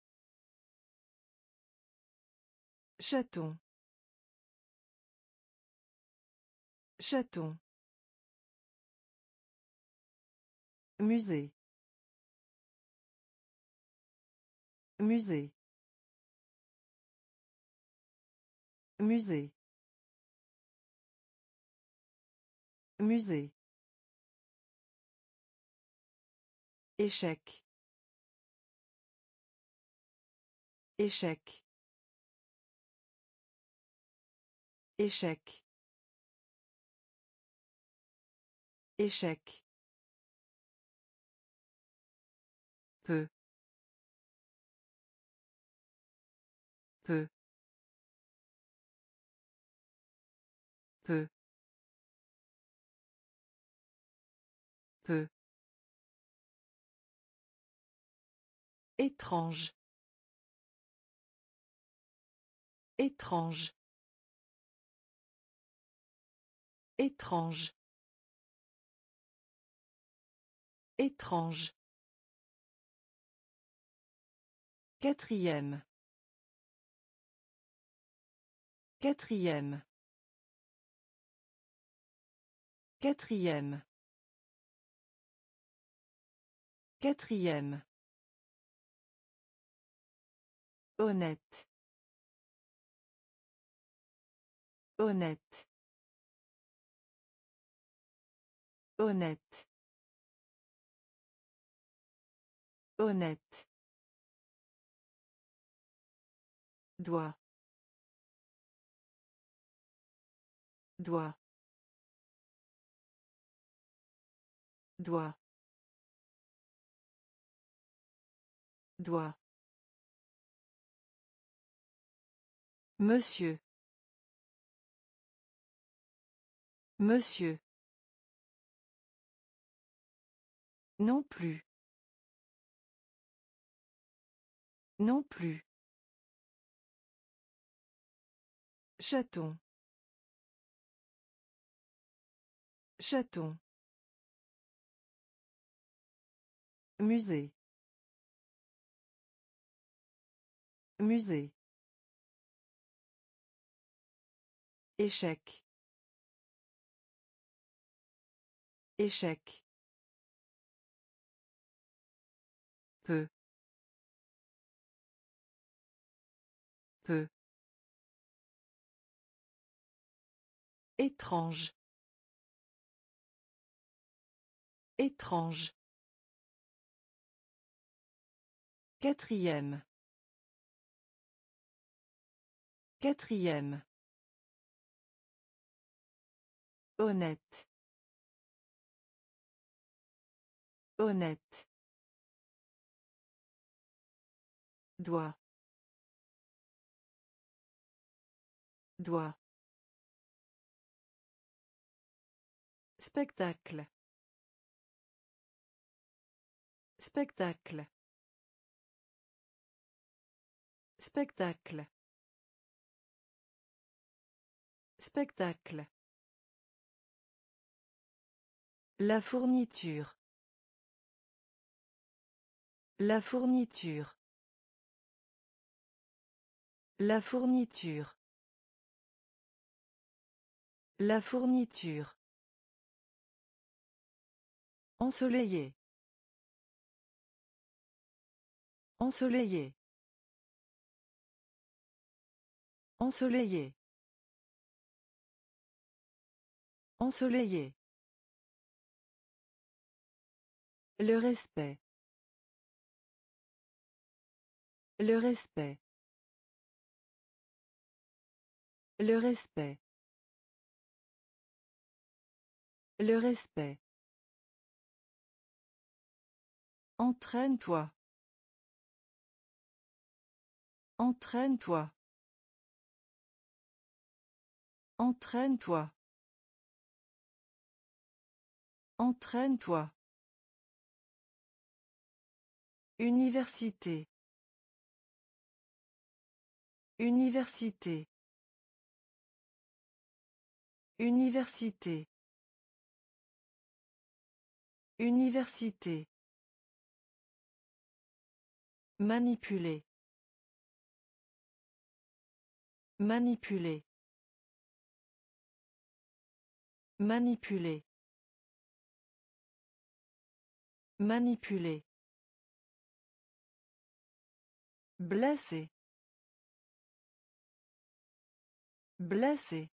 Chaton. Chaton. Musée. Musée. Musée. Musée. Échec. Échec. Échec. Échec. Peu. Peu. Peu. Peu. Étrange. Étrange. Étrange. Étrange. Quatrième. Quatrième. Quatrième. Quatrième. Honnête. Honnête. Honnête. Honnête. Doigt. Doigt. Doigt. Doigt. Monsieur. Monsieur. Non plus. Non plus. Chaton. Chaton. Musée. Musée. Échec. Échec. Peu. Peu. Étrange. Étrange. Quatrième. Quatrième. Honnête. Honnête. Doigt. Doigt. Spectacle. Spectacle. Spectacle. Spectacle. La fourniture. La fourniture. La fourniture. La fourniture. Ensoleillé. Ensoleillé. Ensoleillé. Ensoleillé. Le respect. Le respect. Le respect. Le respect. Entraîne-toi. Entraîne-toi. Entraîne-toi. Entraîne-toi. Université. Université. Université. Université. Manipuler. Manipuler. Manipuler. Manipuler. Blessé. Blessé.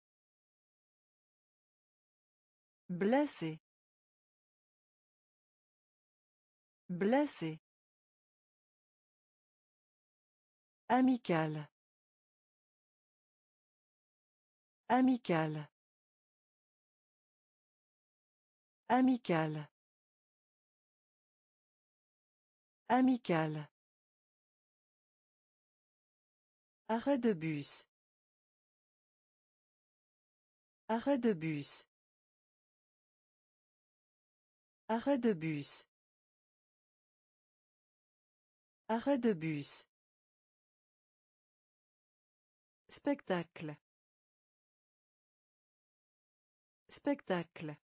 Blessé. Blessé. Amical. Amical. Amical. Amical. Arrêt de bus. Arrêt de bus. Arrêt de bus. Arrêt de bus. Spectacle. Spectacle.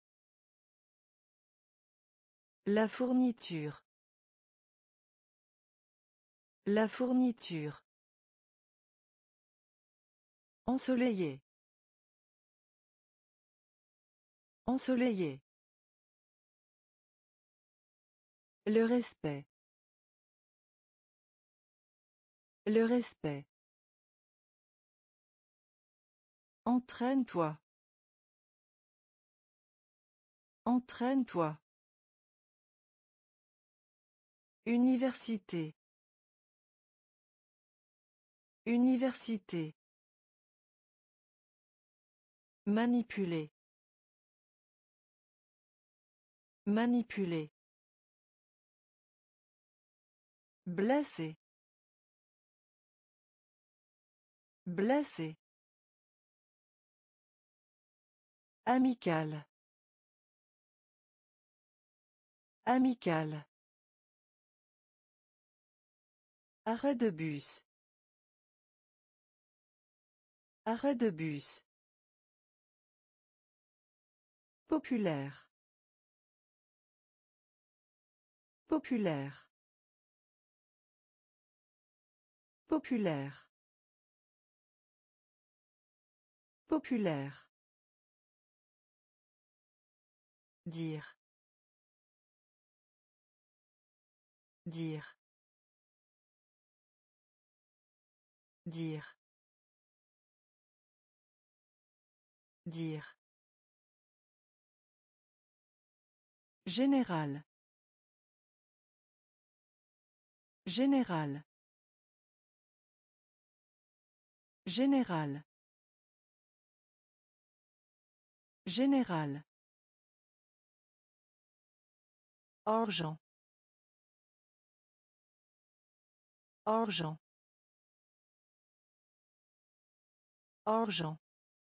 La fourniture. La fourniture. Ensoleillé. Ensoleillé. Le respect. Le respect. Entraîne-toi. Entraîne-toi. Université. Université. Manipuler. Manipuler. Blessé. Blessé. Amical. Amical. Arrêt de bus. Arrêt de bus. Populaire. Populaire. Populaire. Populaire. Dire. Dire. Dire. Dire. Général. Général. Général. Général. Argent. Argent. Argent.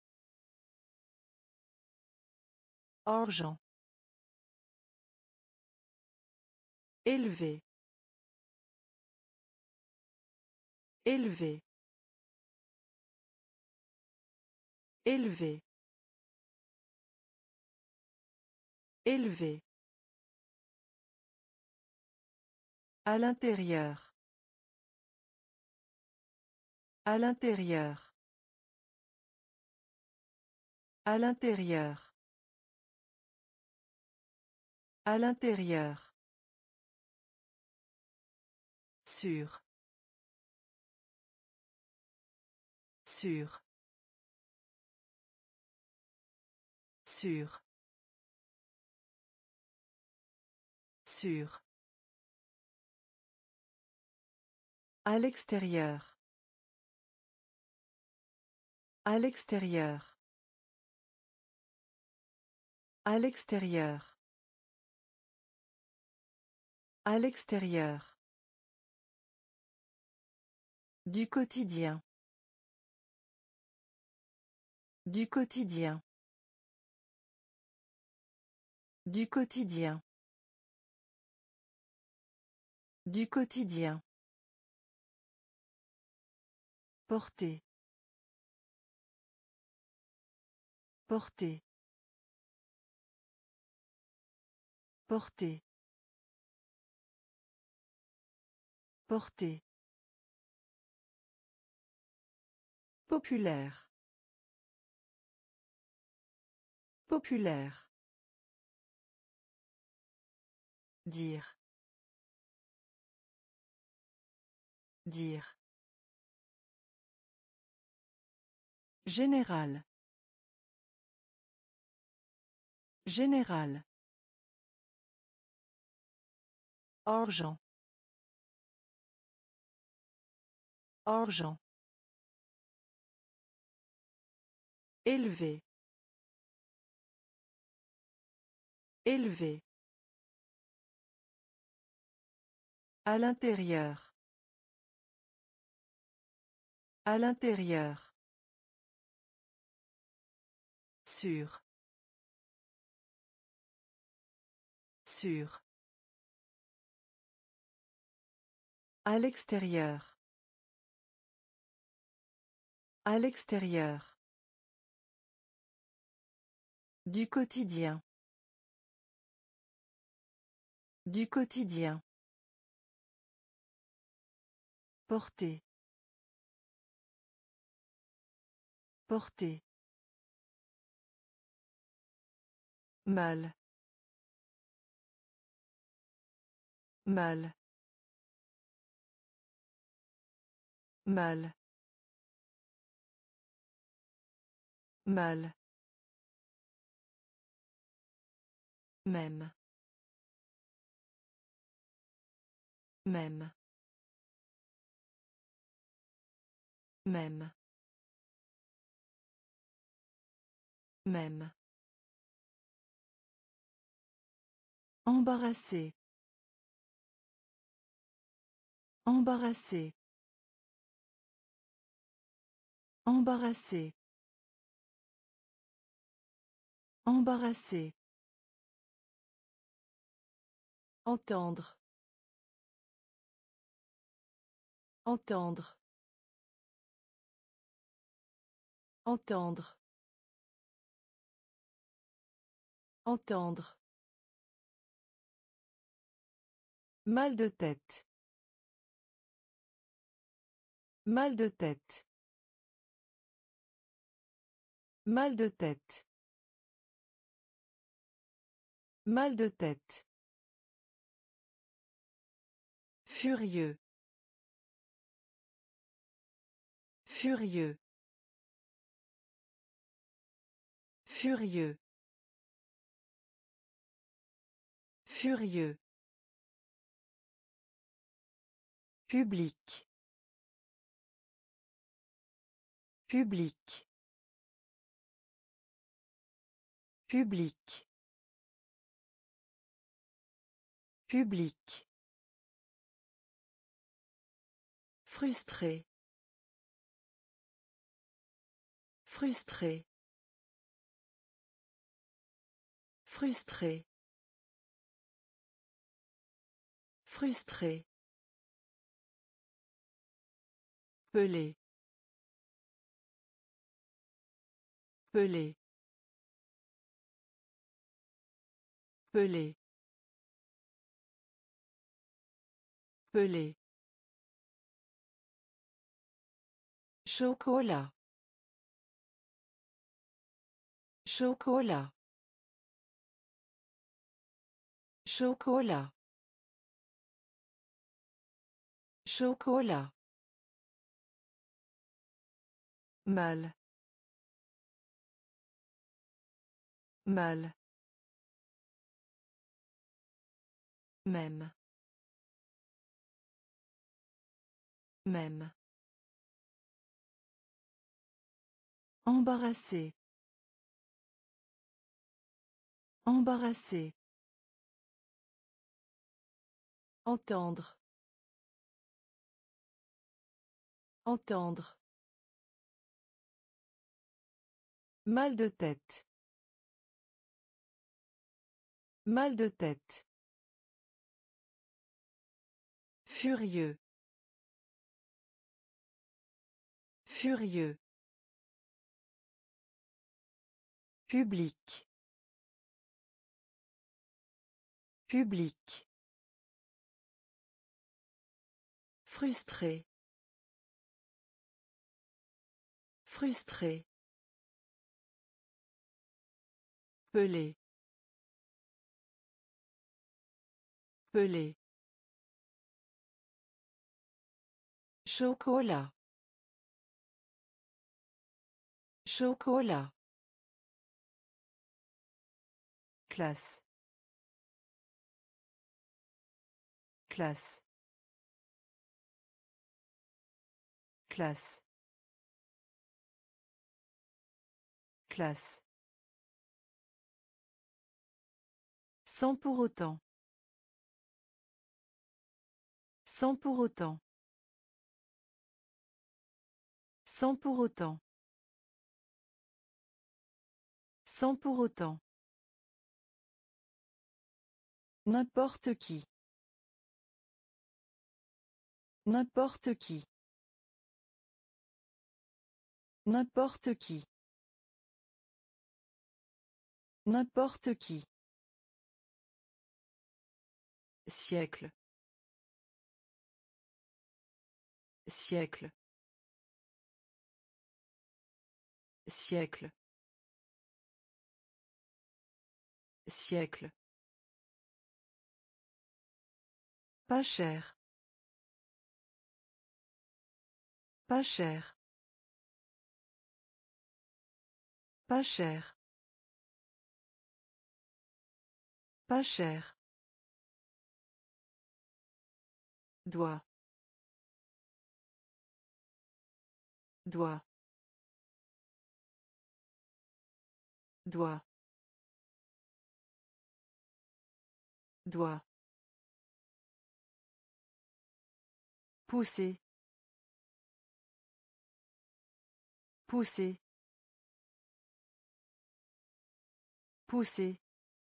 Argent. Élevé. Élevé. Élevé. Élevé. À l'intérieur. À l'intérieur. À l'intérieur. À l'intérieur. Sûr. Sûr. Sûr. Sûr. À l'extérieur. À l'extérieur. À l'extérieur. À l'extérieur. Du quotidien. Du quotidien. Du quotidien. Du quotidien. Porter. Porter. Porter. Porter. Populaire. Populaire. Dire. Dire. Général. Général. Argent. Argent. Élevé. Élevé. À l'intérieur. À l'intérieur. Sûr. Sûr. À l'extérieur. À l'extérieur. Du quotidien. Du quotidien. Porter. Porter. Mal. Mal. Mal. Mal. Même. Même. Même. Même. Embarrassé. Embarrassé. Embarrassé. Embarrassé. Entendre. Entendre. Entendre. Entendre. Mal de tête. Mal de tête. Mal de tête. Mal de tête. Furieux. Furieux. Furieux. Furieux. Public. Public. Public. Public. Frustré. Frustré. Frustré. Frustré. Pelé. Pelé. Pelé. Pelé. Chocolat. Chocolat. Chocolat. Chocolat. Mal. Mal. Même. Même. Embarrassé. Embarrassé. Entendre. Entendre. Mal de tête. Mal de tête. Furieux. Furieux. Public. Public. Frustré. Frustré. Pelé. Pelé. Chocolat. Chocolat. Classe. Classe. Classe. Classe. Sans pour autant. Sans pour autant. Sans pour autant. Sans pour autant. N'importe qui. N'importe qui. N'importe qui. N'importe qui. Siècle. Siècle. Siècle. Siècle. Pas cher. Pas cher. Pas cher. Pas cher. Doigt. Doigt. Doigt. Doigt. Pousser. Pousser. Pousser.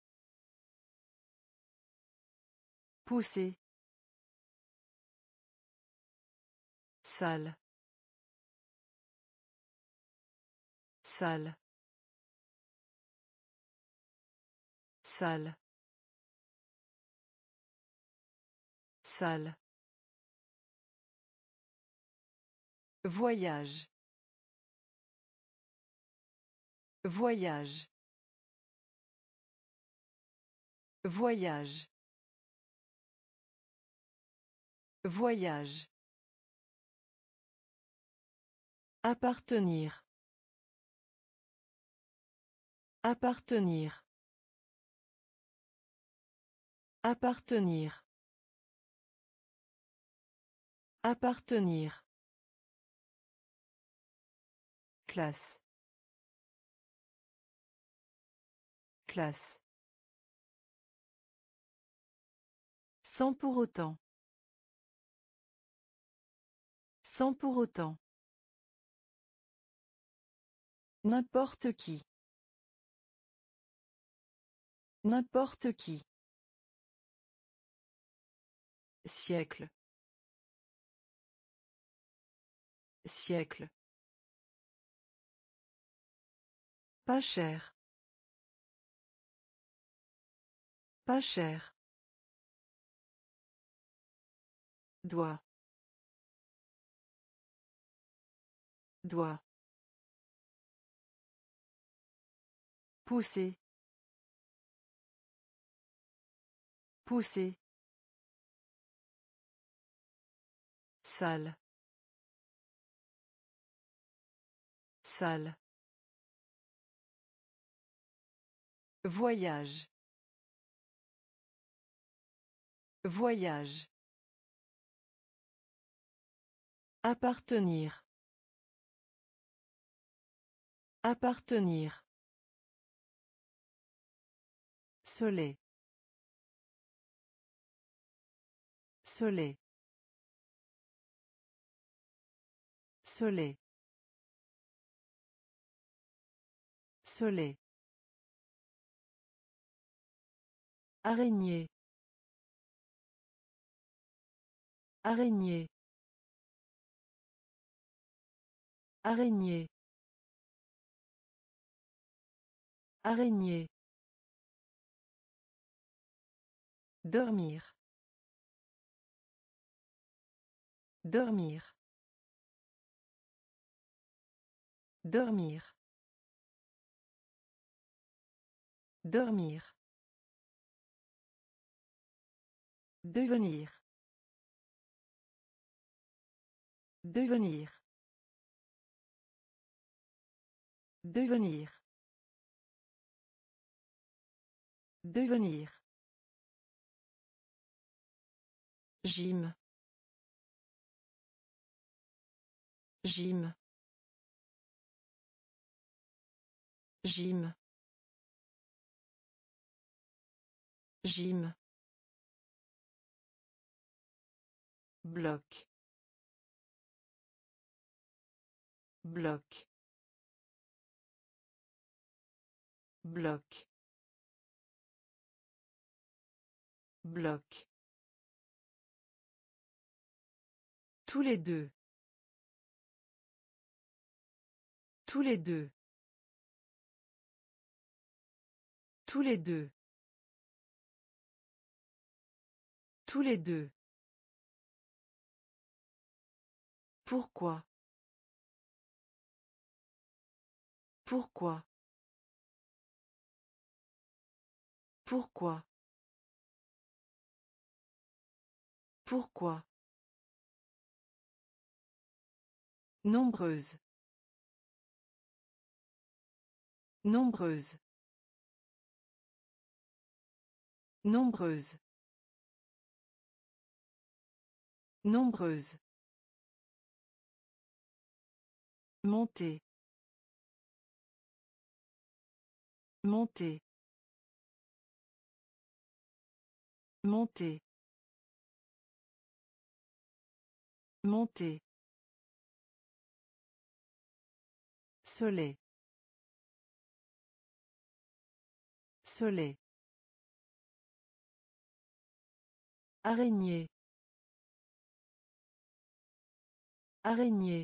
Pousser. Salle. Salle. Salle. Salle. Voyage. Voyage. Voyage. Voyage. Appartenir. Appartenir. Appartenir. Appartenir. Classe. Classe. Sans pour autant. Sans pour autant. N'importe qui. N'importe qui. Siècle. Siècle. Pas cher. Pas cher. Doigt. Doigt. Pousser. Pousser. Salle. Salle. Voyage. Voyage. Appartenir. Appartenir. Soleil. Soleil. Soleil. Soleil. Araignée. Araignée. Araignée. Araignée. Dormir. Dormir. Dormir. Dormir. Devenir. Devenir. Devenir. Devenir. Gym. Gym. Gym. Gym. Bloc. Bloc. Bloc. Bloc. Tous les deux. Tous les deux. Tous les deux. Tous les deux. Pourquoi? Pourquoi? Pourquoi? Pourquoi? Nombreuse. Nombreuse. Nombreuse. Nombreuse. Monter. Monter. Monter. Monter. Soleil. Soleil. Araignée. Araignée.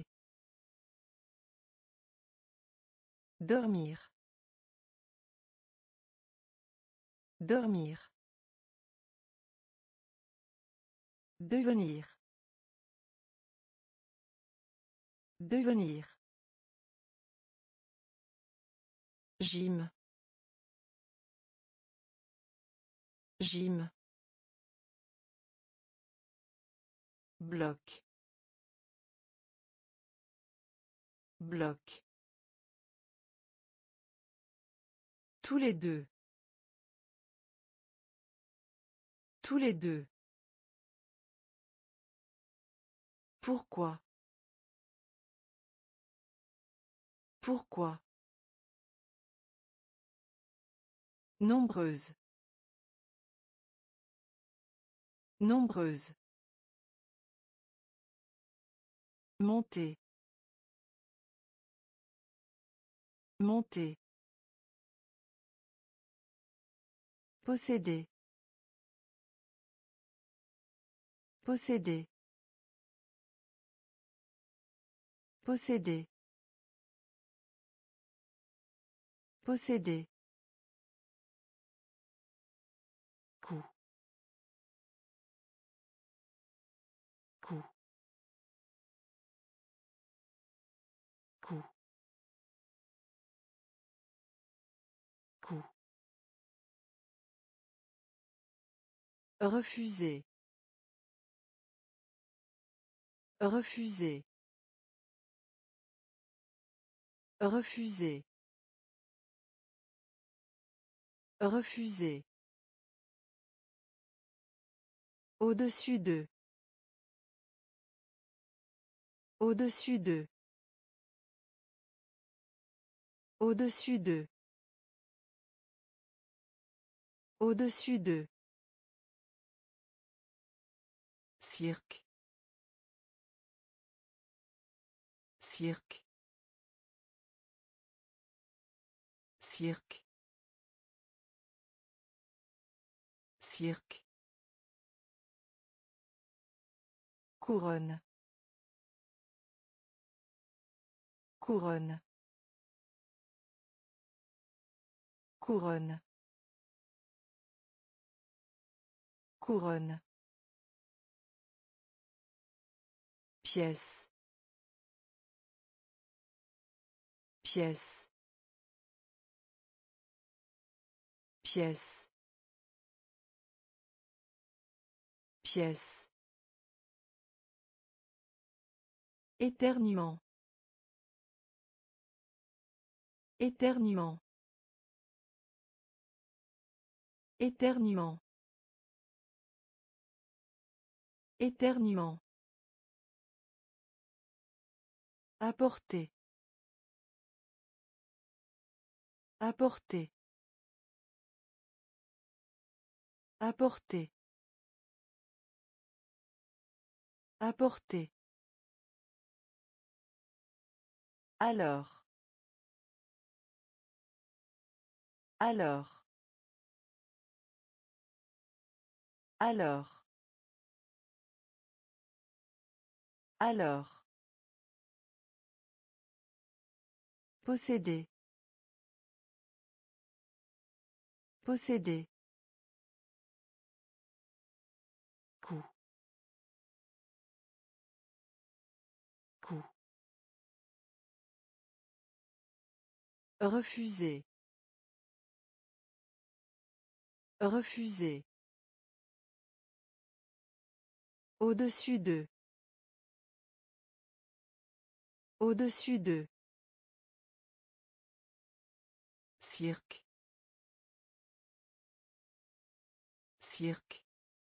Dormir. Dormir. Devenir. Devenir. Gym. Gym. Bloc. Bloc. Tous les deux. Tous les deux. Pourquoi? Pourquoi? Nombreuse. Nombreuse. Monter. Monter. Posséder. Posséder. Posséder. Posséder. Coup. Coup. Coup. Coup. Refuser. Refuser. Refuser. Refuser. Au-dessus d'eux. Au-dessus d'eux. Au-dessus d'eux. Au-dessus d'eux. Cirque. Cirque. Cirque. Cirque. Couronne. Couronne. Couronne. Couronne. Pièce. Pièce. Pièce. Pièce. Éternuement. Éternuement. Éternuement. Éternuement. Apporter. Apporter. Apporter. Apporter. Alors. Alors. Alors. Alors. Posséder. Posséder. Coup. Coup. Refuser. Refuser. Au-dessus d'eux. Au-dessus d'eux. Cirque. Cirque.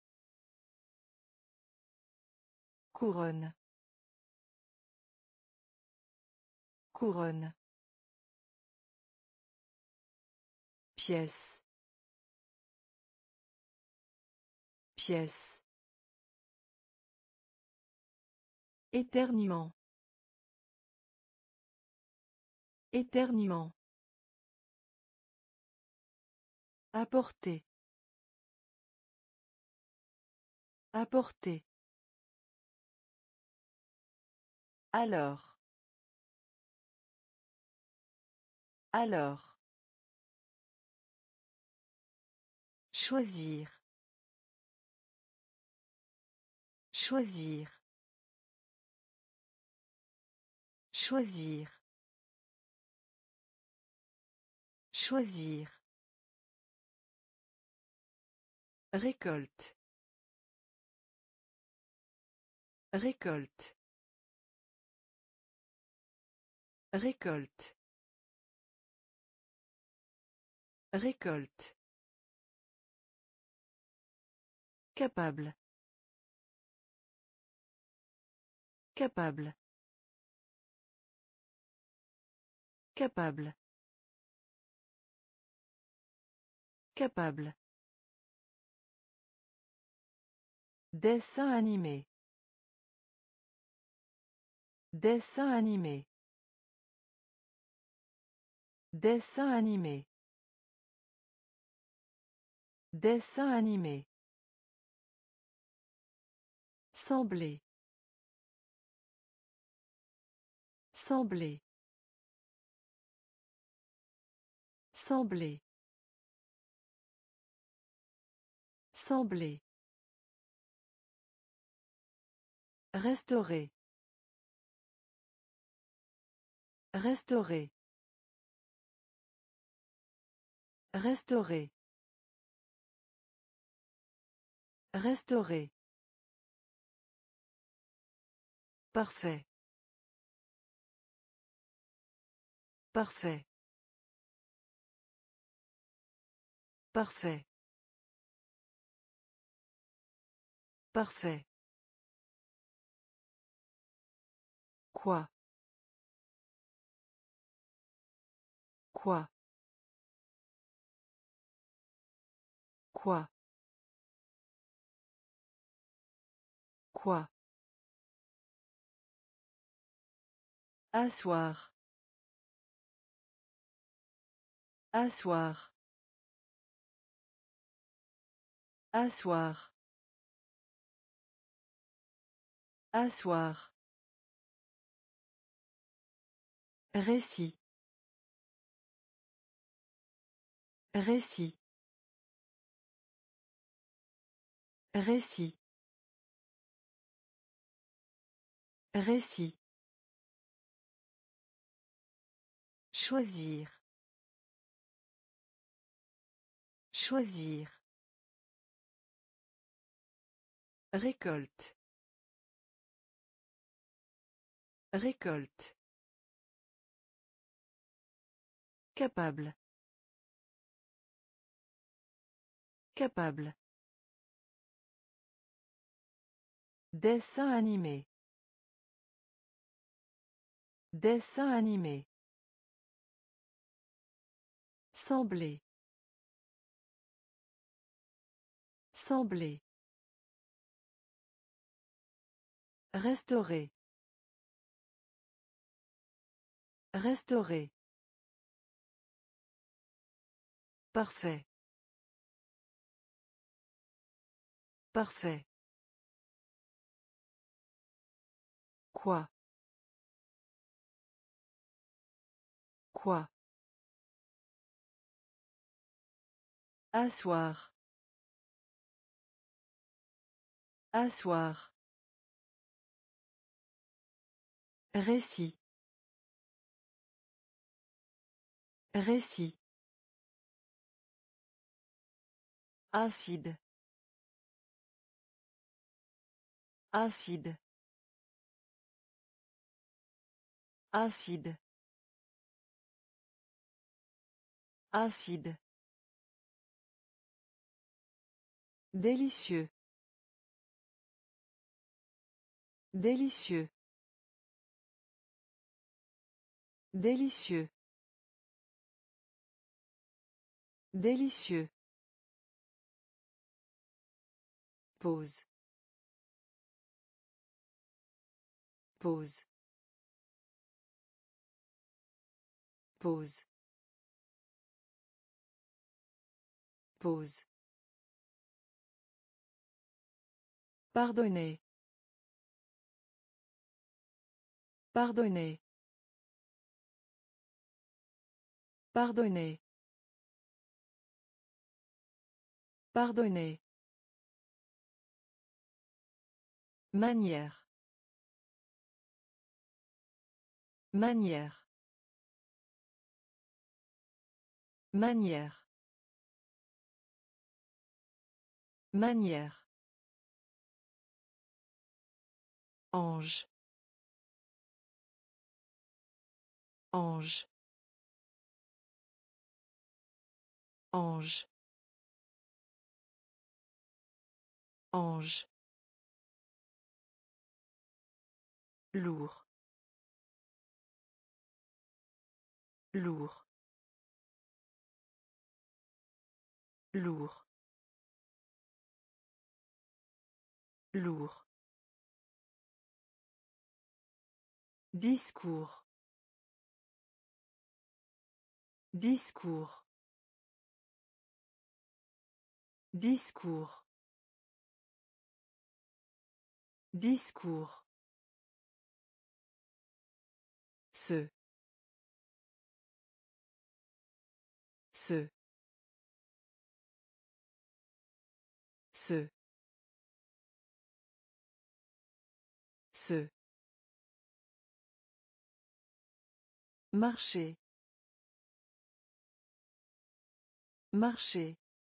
Couronne. Couronne. Pièce. Pièce. Éternuement. Éternuement. Apporter. Apporter. Alors. Alors. Choisir. Choisir. Choisir. Choisir. Récolte. Récolte. Récolte. Récolte. Capable. Capable. Capable. Capable. Dessin animé. Dessin animé. Dessin animé. Dessin animé. Sembler. Sembler. Sembler. Sembler. Restaurer. Restaurer. Restaurer. Restaurer. Parfait. Parfait. Parfait. Parfait. Quoi? Quoi? Quoi? Quoi? Asseoir. Asseoir. Asseoir. Asseoir. Récit. Récit. Récit. Récit. Choisir. Choisir. Récolte. Récolte. Capable. Capable. Dessin animé. Dessin animé. Sembler. Sembler. Restaurer. Restaurer. Parfait. Parfait. Quoi? Quoi? Asseoir. Asseoir. Récit. Récit. Acide. Acide. Acide. Acide. Délicieux. Délicieux. Délicieux. Délicieux. Pause. Pause. Pause. Pause. Pardonner. Pardonner. Pardonner. Pardonner. Manière. Manière. Manière. Manière. Ange. Ange. Ange. Ange. Lourd. Lourd. Lourd. Lourd. Discours. Discours. Discours. Discours. Ce. Ce. Ce. Ce. Marcher. Marcher.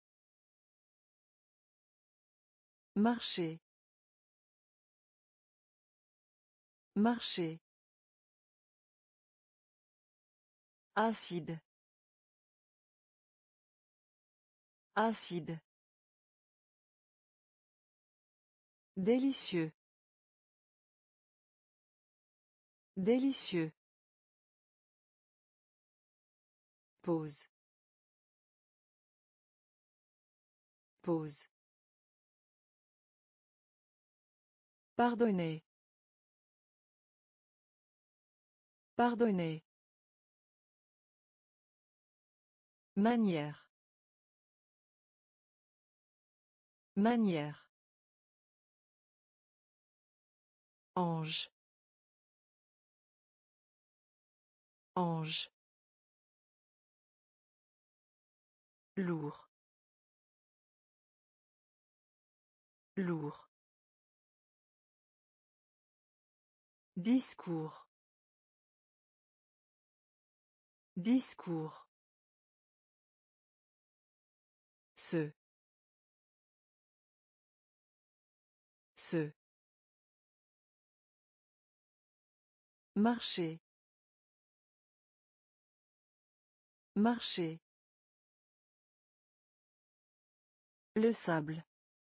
Marcher. Marcher. Acide. Acide. Délicieux. Délicieux. Pause. Pause. Pardonner. Pardonner. Manière. Manière. Ange. Ange. Lourd. Lourd. Discours. Discours. Ce. Ce. Marcher. Marcher. Le sable.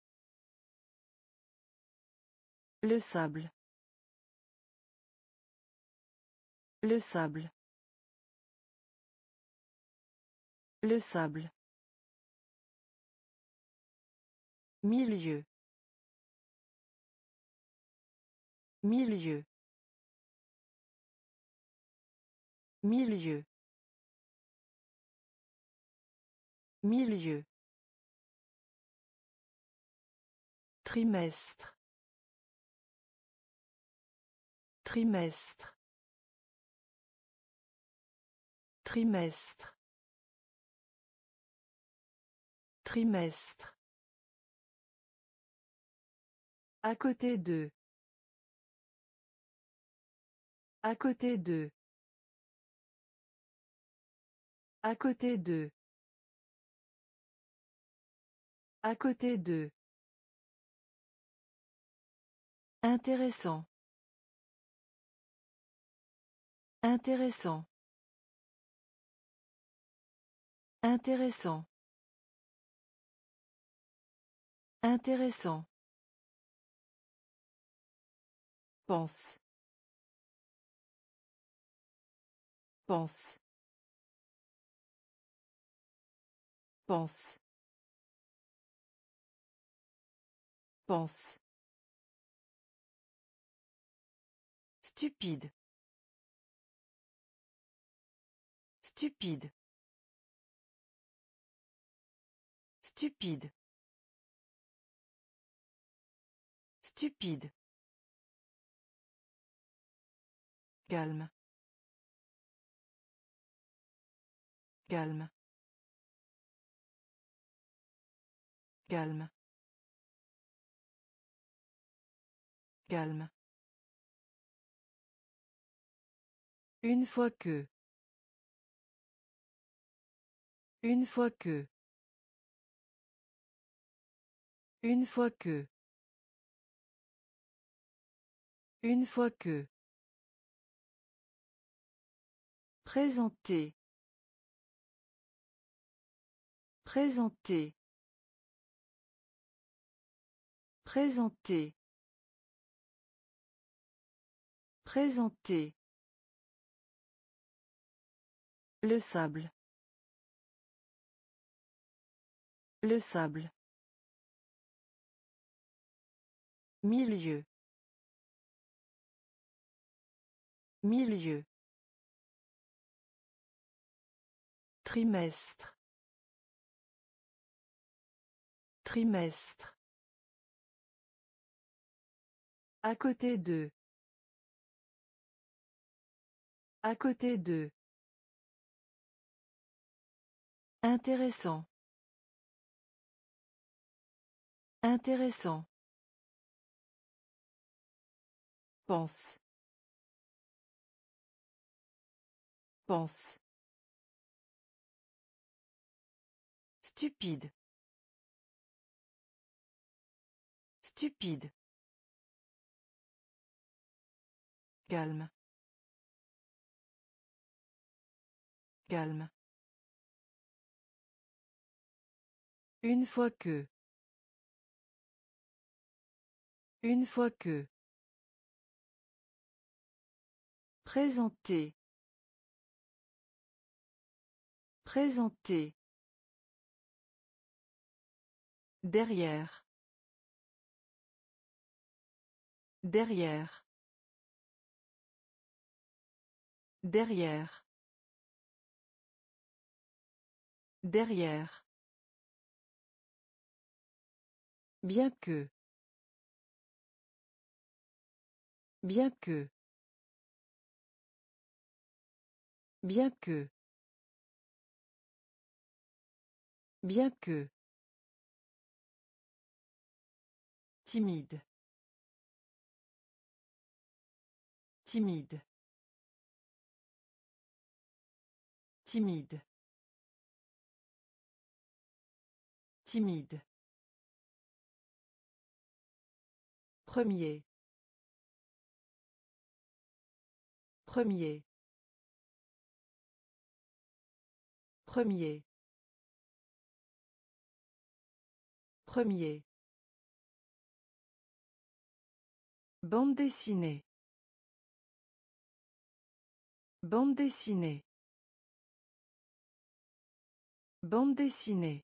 Le sable. Le sable. Le sable. Milieu. Milieu. Milieu. Milieu. Trimestre. Trimestre. Trimestre. Trimestre. À côté d'eux. À côté d'eux. À côté d'eux. À côté d'eux. Intéressant. Intéressant. Intéressant. Intéressant. Pense. Pense. Pense. Pense. Stupide. Stupide. Stupide. Stupide. Calme. Calme. Calme. Calme. Une fois que. Une fois que. Une fois que. Une fois que. Présenter. Présenter. Présenter. Présenter. Le sable. Le sable. Milieu. Milieu. Trimestre. Trimestre. À côté d'eux. À côté d'eux. Intéressant. Intéressant. Pense. Pense. Stupide. Stupide. Calme. Calme. Une fois que. Une fois que. Présenter. Présenter. Derrière. Derrière. Derrière. Derrière. Bien que. Bien que. Bien que. Bien que. Timide. Timide. Timide. Timide. Premier. Premier. Premier. Premier. Bande dessinée. Bande dessinée. Bande dessinée.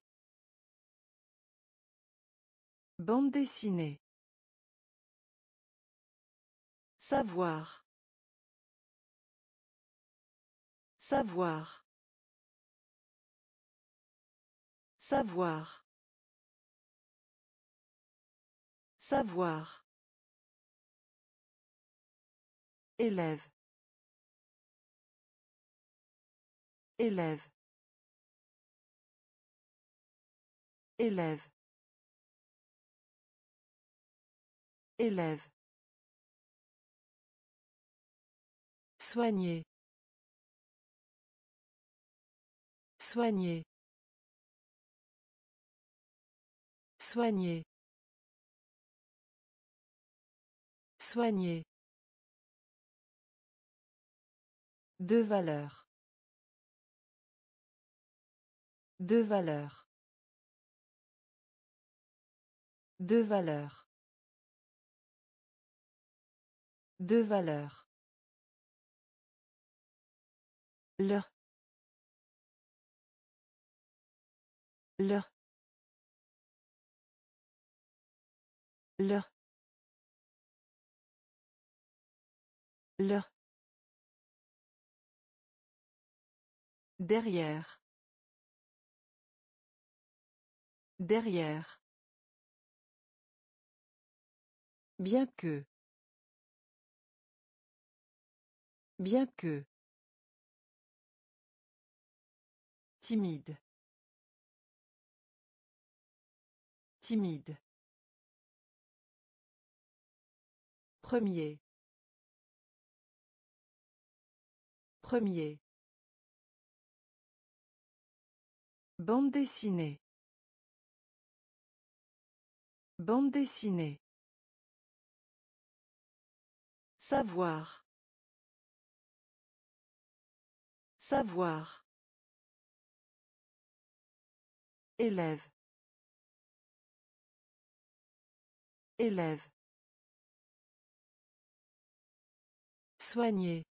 Bande dessinée. Savoir. Savoir. Savoir. Savoir. Élève. Élève. Élève. Élève. Soigner. Soigner. Soigner. Soigner. Deux valeurs. Deux valeurs. Deux valeurs. Deux valeurs. Leur. Leur. Leur. Leur. Derrière. Derrière. Bien que. Bien que. Timide. Timide. Premier. Premier. Bande dessinée. Bande dessinée. Savoir. Savoir. Élève. Élève. Soigner.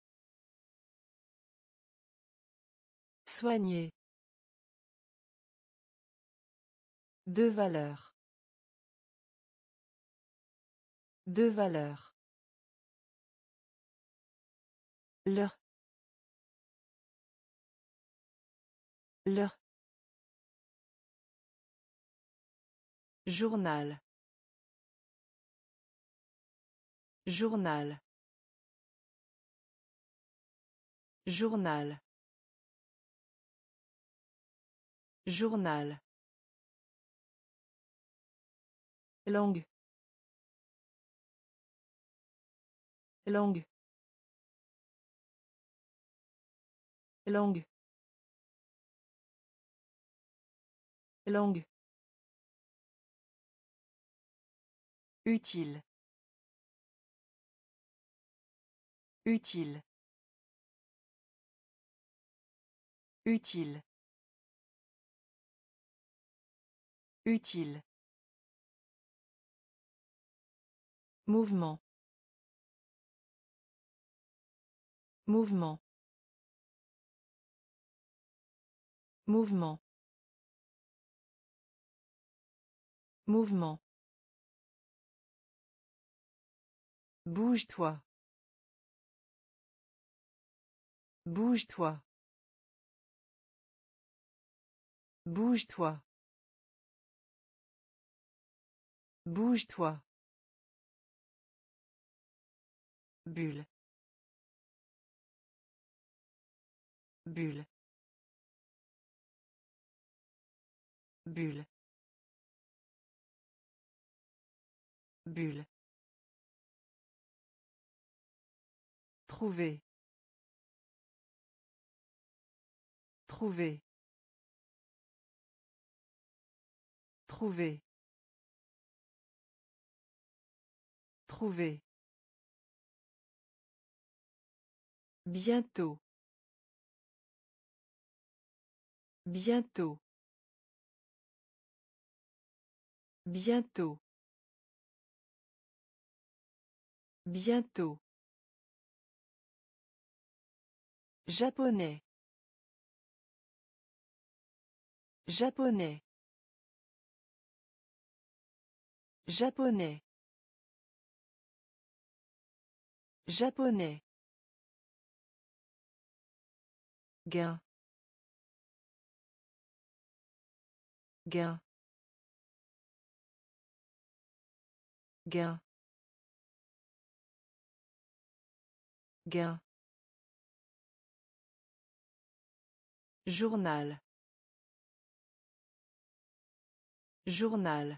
Soigner. Deux valeurs. Deux valeurs. Leur. Leur. Journal. Journal. Journal. Journal. Langue. Langue. Langue. Langue. Utile. Utile. Utile. Utile. Mouvement. Mouvement. Mouvement. Mouvement. Bouge-toi. Bouge-toi. Bouge-toi. Bouge-toi. Bulle. Bulle. Bulle. Bulle. Trouver. Trouver. Trouver. Trouver. Bientôt. Bientôt. Bientôt. Bientôt. Japonais. Japonais. Japonais. Japonais. Gain. Gain. Gain. Gain. Journal. Journal.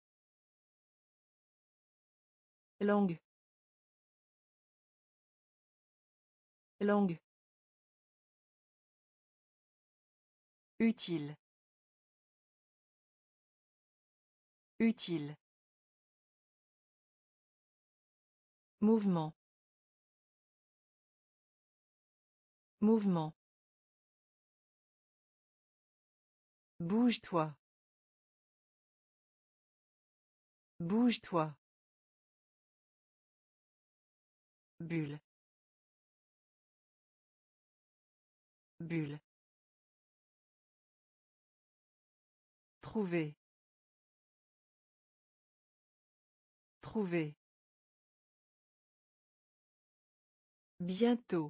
Langue. Langue. Utile. Utile. Mouvement. Mouvement. Bouge-toi. Bouge-toi. Bulle. Bulle. Trouver. Trouver. Bientôt.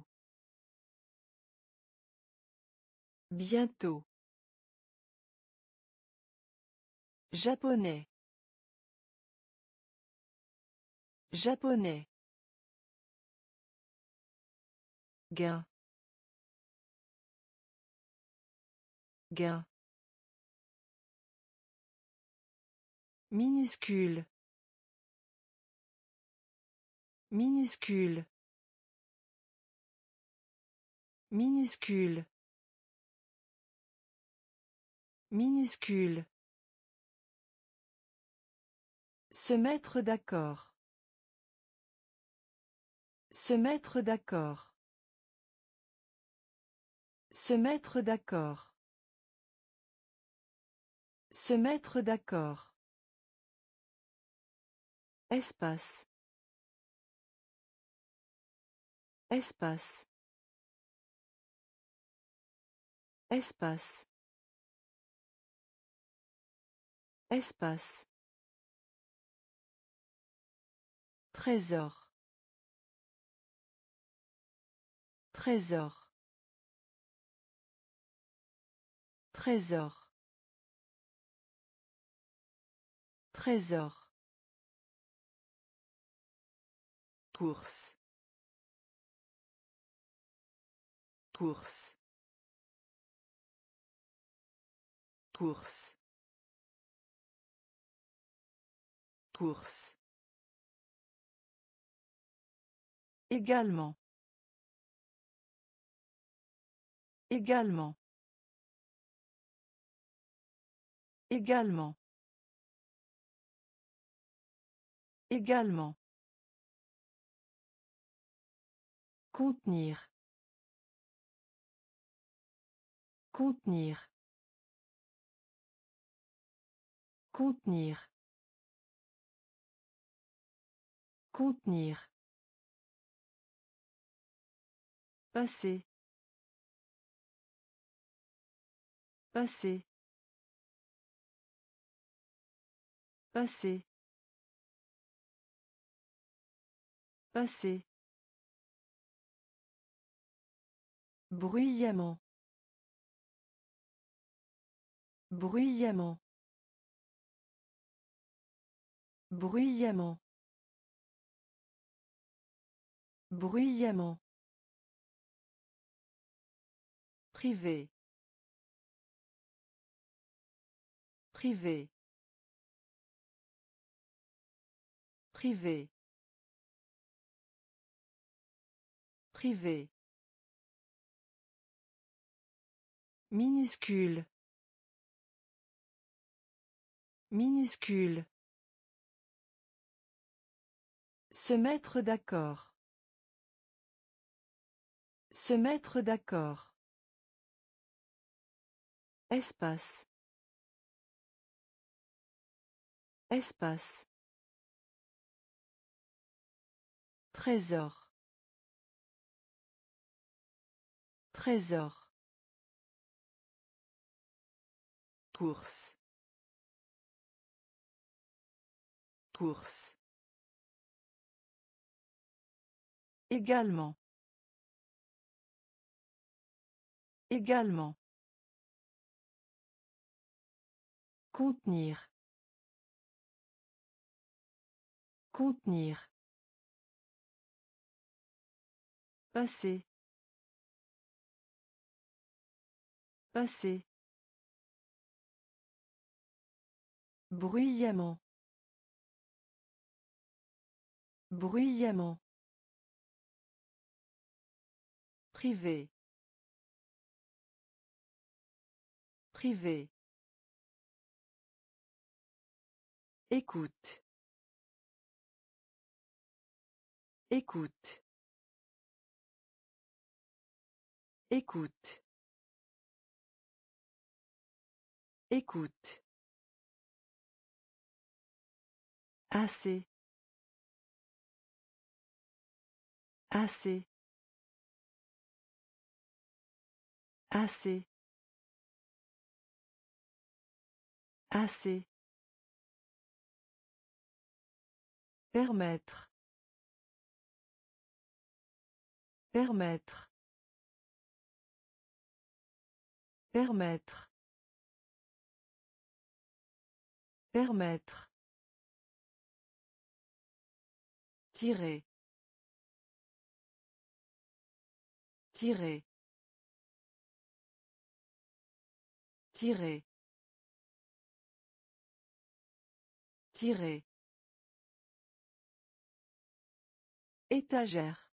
Bientôt. Japonais. Japonais. Gain. Gain. Minuscule. Minuscule. Minuscule. Minuscule. Se mettre d'accord. Se mettre d'accord. Se mettre d'accord. Se mettre d'accord. Espace. Espace. Espace. Espace. Trésor. Trésor. Trésor. Trésor. Course. Course. Course. Course. Également. Également. Également. Également. Contenir. Contenir. Contenir. Contenir. Passer. Passer. Passer. Passer. Bruyamment. Bruyamment. Bruyamment. Bruyamment. Privé. Privé. Privé. Privé. Minuscule. Minuscule. Se mettre d'accord. Se mettre d'accord. Espace. Espace. Trésor. Trésor. Course. Course. Également. Également. Contenir. Contenir. Passer. Passer. Bruyamment. Bruyamment. Privé. Privé. Écoute. Écoute. Écoute. Écoute. Assez. Assez. Assez. Assez. Permettre. Permettre. Permettre. Permettre. Tirer. Tirer. Tirer. Tirer. Étagère.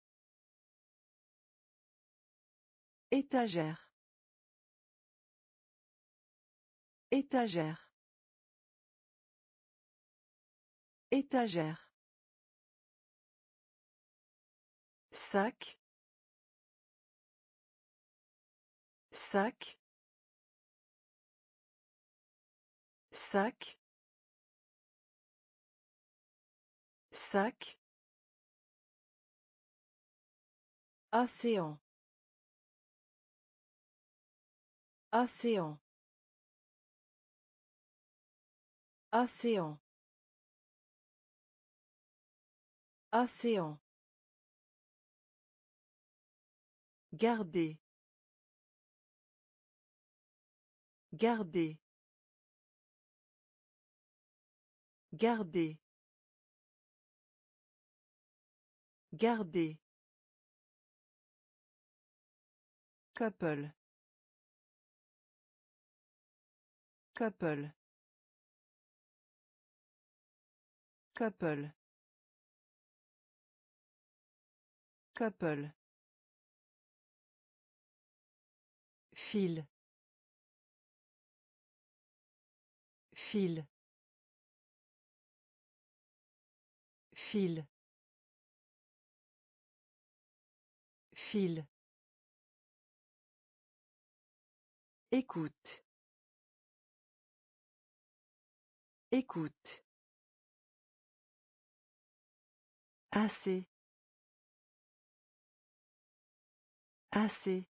Étagère. Étagère. Étagère. Sac. Sac. Sac. Sac. Océan. Océan. Océan. Océan. Garder. Garder. Garder. Garder. Couple. Couple. Couple. Couple. Fil. Fil. Fil. Fil. Écoute. Écoute. Assez. Assez.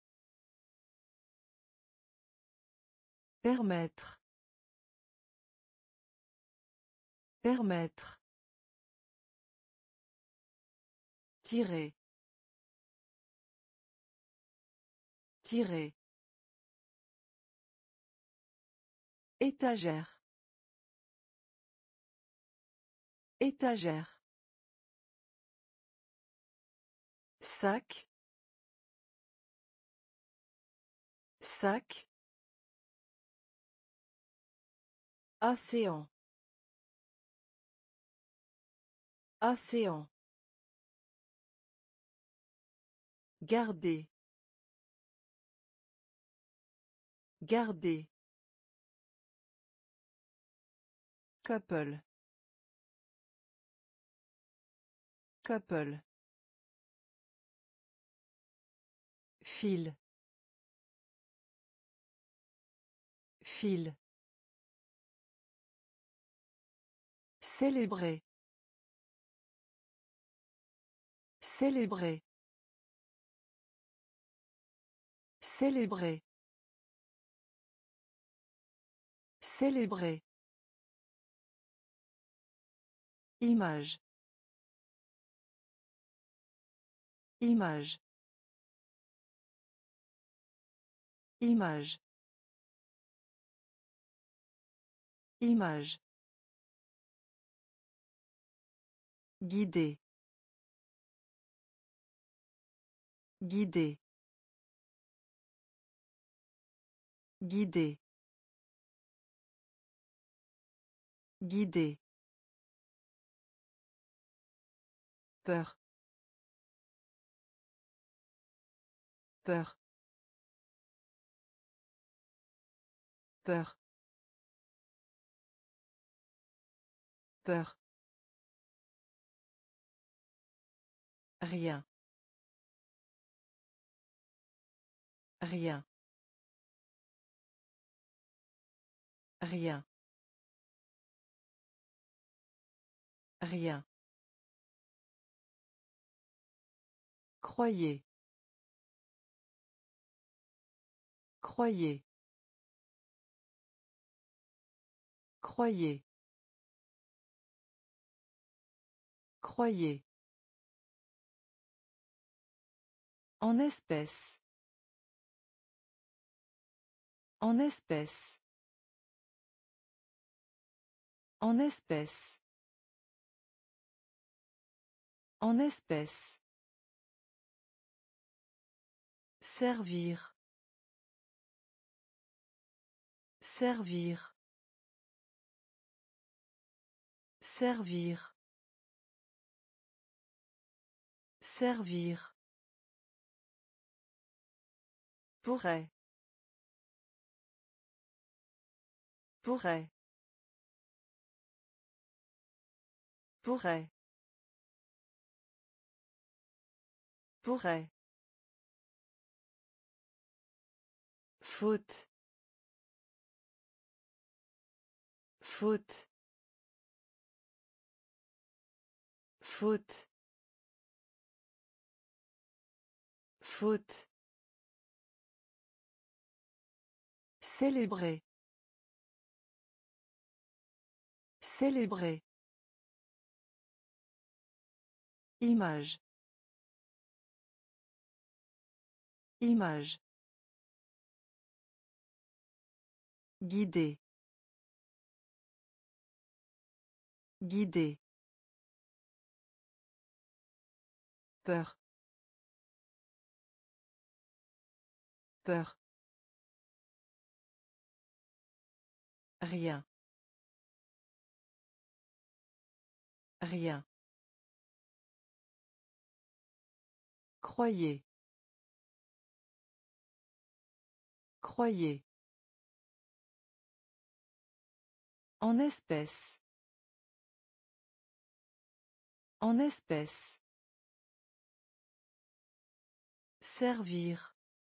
Permettre. Permettre. Tirer. Tirer. Étagère. Étagère. Sac. Sac. Océan. Océan. Garder. Garder. Couple. Couple. Fil. Fil. Célébrer. Célébrer. Célébrer. Célébrer. Image. Image. Image. Image. Guider. Guider. Guider. Guider. Peur. Peur. Peur. Peur. Rien. Rien. Rien. Rien. Croyez. Croyez. Croyez. Croyez. En espèce. En espèce. En espèce. En espèce. Servir. Servir. Servir. Servir. Pourrait. Pourrait. Pourrait. Pourrait. Faute. Faute. Faute. Faute. Célébrer. Célébrer. Image. Image. Guider. Guider. Peur. Peur. Rien. Rien. Croyez. Croyez. En espèce. En espèce. Servir.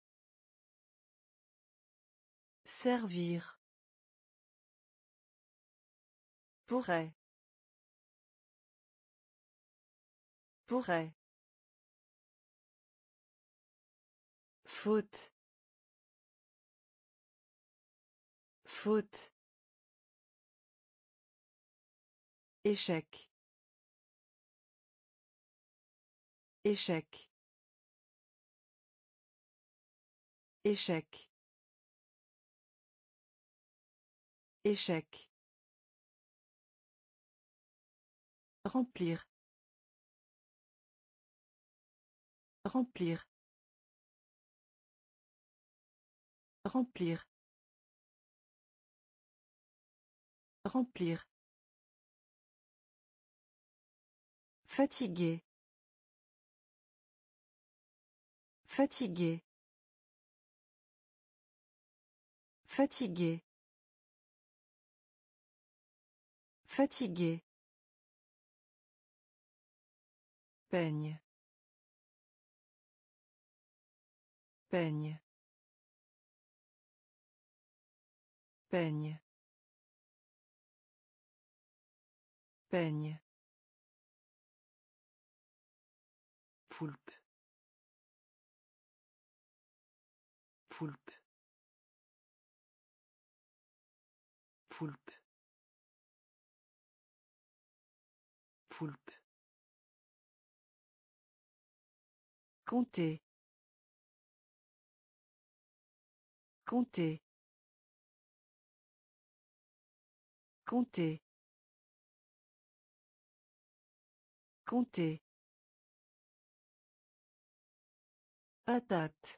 Servir. Pourrait. Pourrait. Faute. Faute. Échec. Échec. Échec. Échec. Remplir. Remplir. Remplir. Remplir. Fatigué. Fatigué. Fatigué. Fatigué. Peigne. Peigne. Peigne. Peigne. Poulpe. Poulpe. Poulpe. Poulpe. Compter. Compter. Compter. Compter. Patate.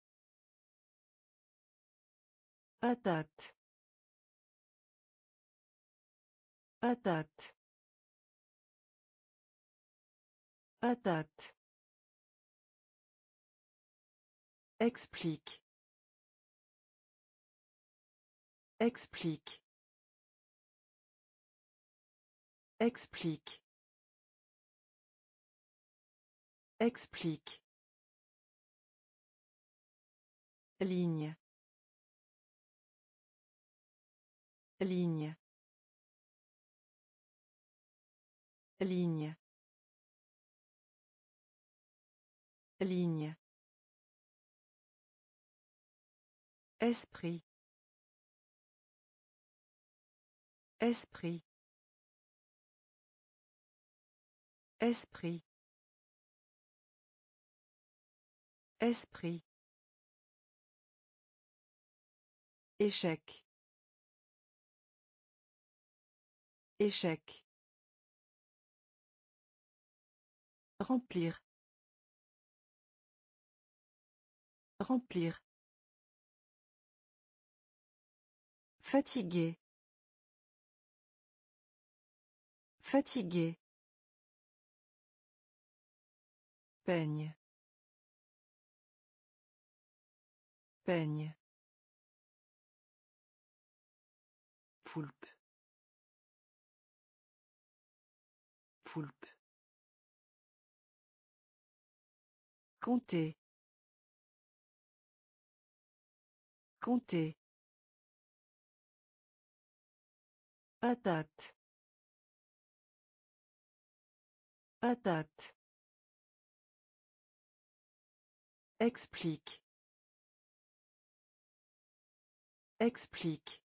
Patate. Patate. Patate. Explique. Explique. Explique. Explique. Ligne. Ligne. Ligne. Ligne. Esprit. Esprit. Esprit. Esprit. Échec. Échec. Remplir. Remplir. Fatigué. Fatigué. Peigne. Peigne. Poulpe. Poulpe. Compter. Compter. Patate. Patate. Explique. Explique.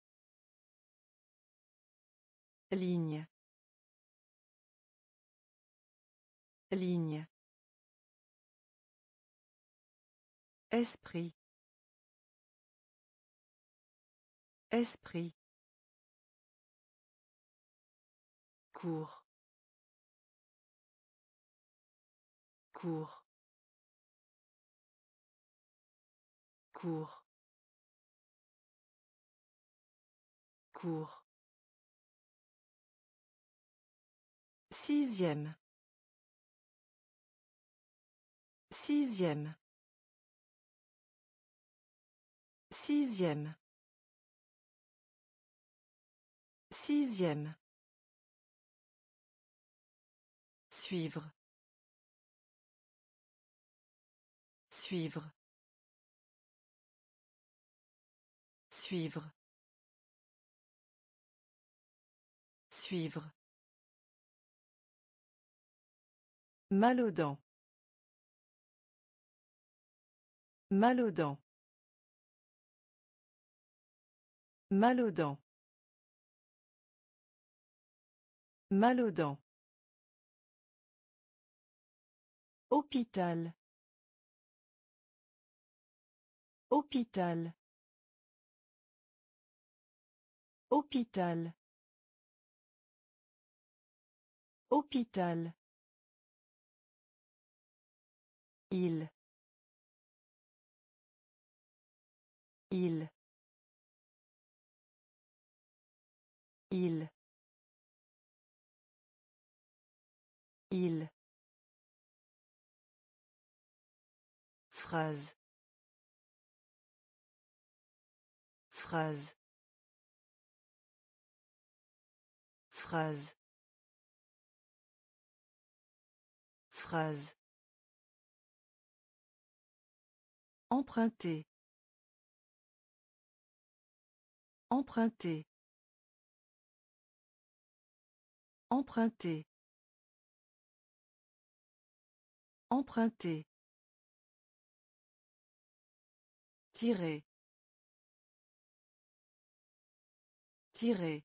Ligne. Ligne. Esprit. Esprit. Cours. Cours. Cours. Cours. Sixième. Sixième. Sixième. Sixième. Suivre. Suivre. Suivre. Suivre. Mal aux dents. Mal aux dents. Mal aux dents. Mal aux dents. Hôpital. Hôpital. Hôpital. Hôpital. Il. Il. Il. Il. Phrase. Phrase. Phrase. Phrase. Emprunter. Emprunter. Emprunter. Emprunter. Tirer. Tirer.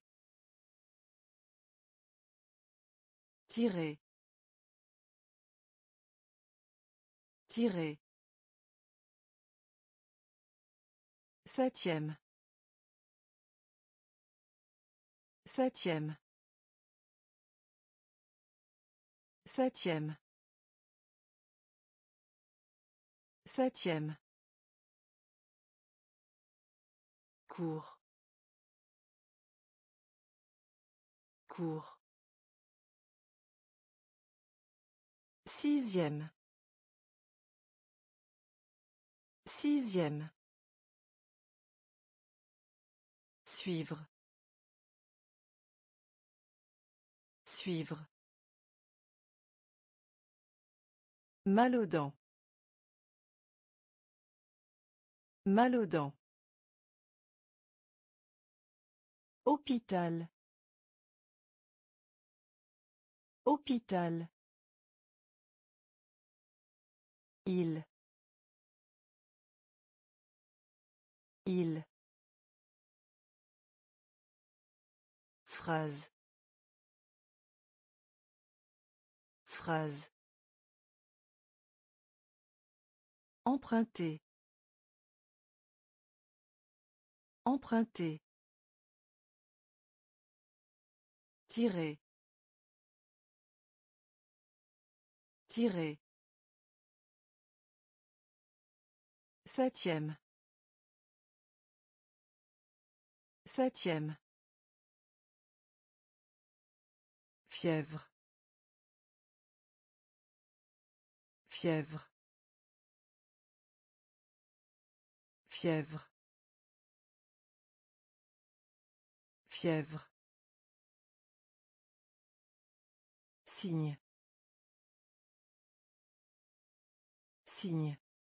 Tirer. Tirer. Septième. Septième. Septième. Septième. Cours. Cours. Sixième. Sixième. Suivre. Suivre. Mal aux dents. Mal aux dents. Hôpital. Hôpital. Il. Il. Phrase. Phrase. Emprunter. Emprunter. Tirer. Tirer. Septième. Septième. Fièvre. Fièvre. Fièvre. Fièvre. Signe. Signe.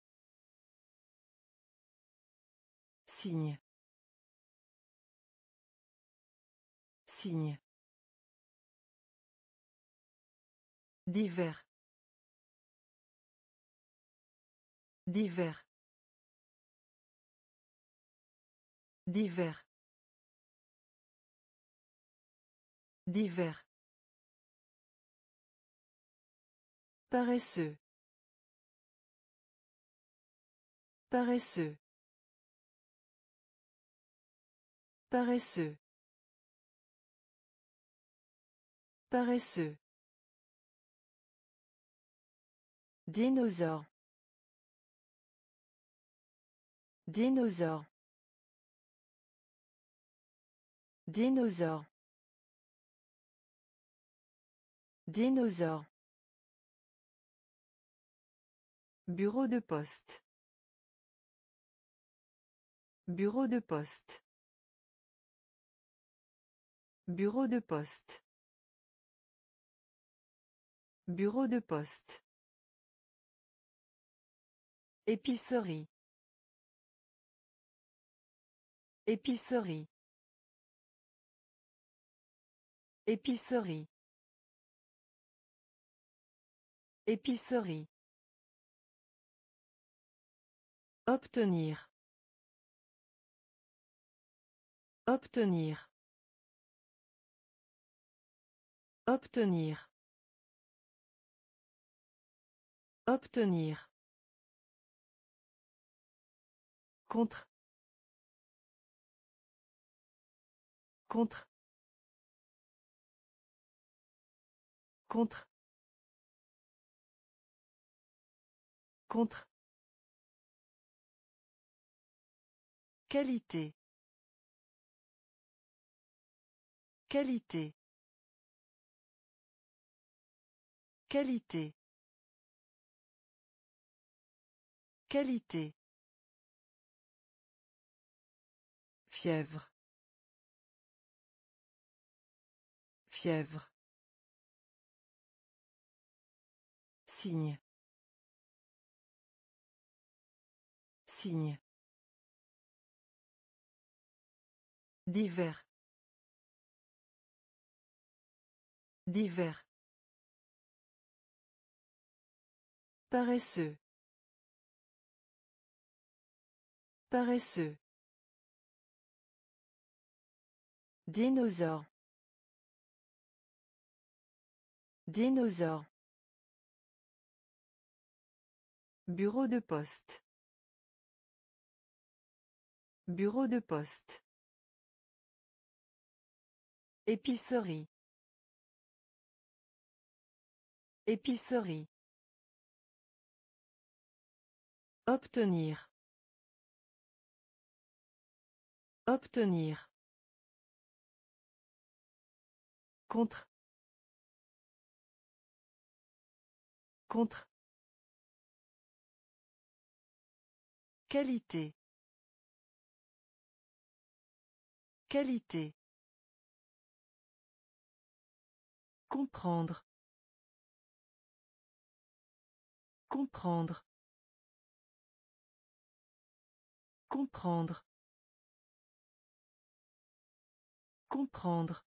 Signe. Signe. Divers. Divers. Divers. Divers. Paresseux. Paresseux. Paresseux. Paresseux. Dinosaure. Dinosaure. Dinosaure. Dinosaure. Bureau de poste. Bureau de poste. Bureau de poste. Bureau de poste. Épicerie. Épicerie. Épicerie. Épicerie. Obtenir. Obtenir. Obtenir. Obtenir. Contre. Contre. Contre. Contre. Qualité. Qualité. Qualité. Qualité. Fièvre. Fièvre. Signe. Signe. Divers. Divers. Paresseux. Paresseux. Dinosaure. Dinosaure. Bureau de poste. Bureau de poste. Épicerie. Épicerie. Obtenir. Obtenir. Contre. Contre. Qualité. Qualité. Comprendre. Comprendre. Comprendre. Comprendre.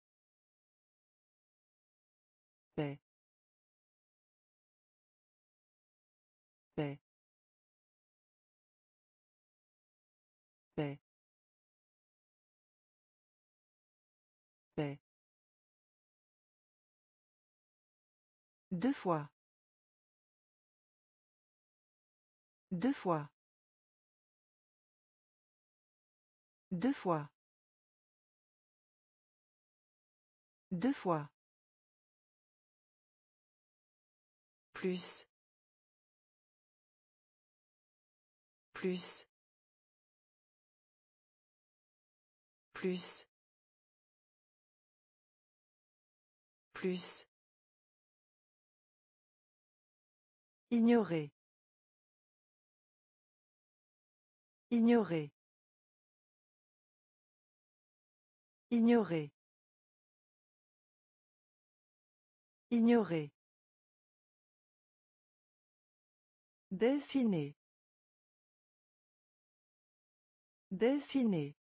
Paix. Paix. Paix. Paix. Deux fois. Deux fois. Deux fois. Deux fois. Plus. Plus. Plus. Plus. Ignorer. Ignorer. Ignorer. Ignorer. Dessiner. Dessiner.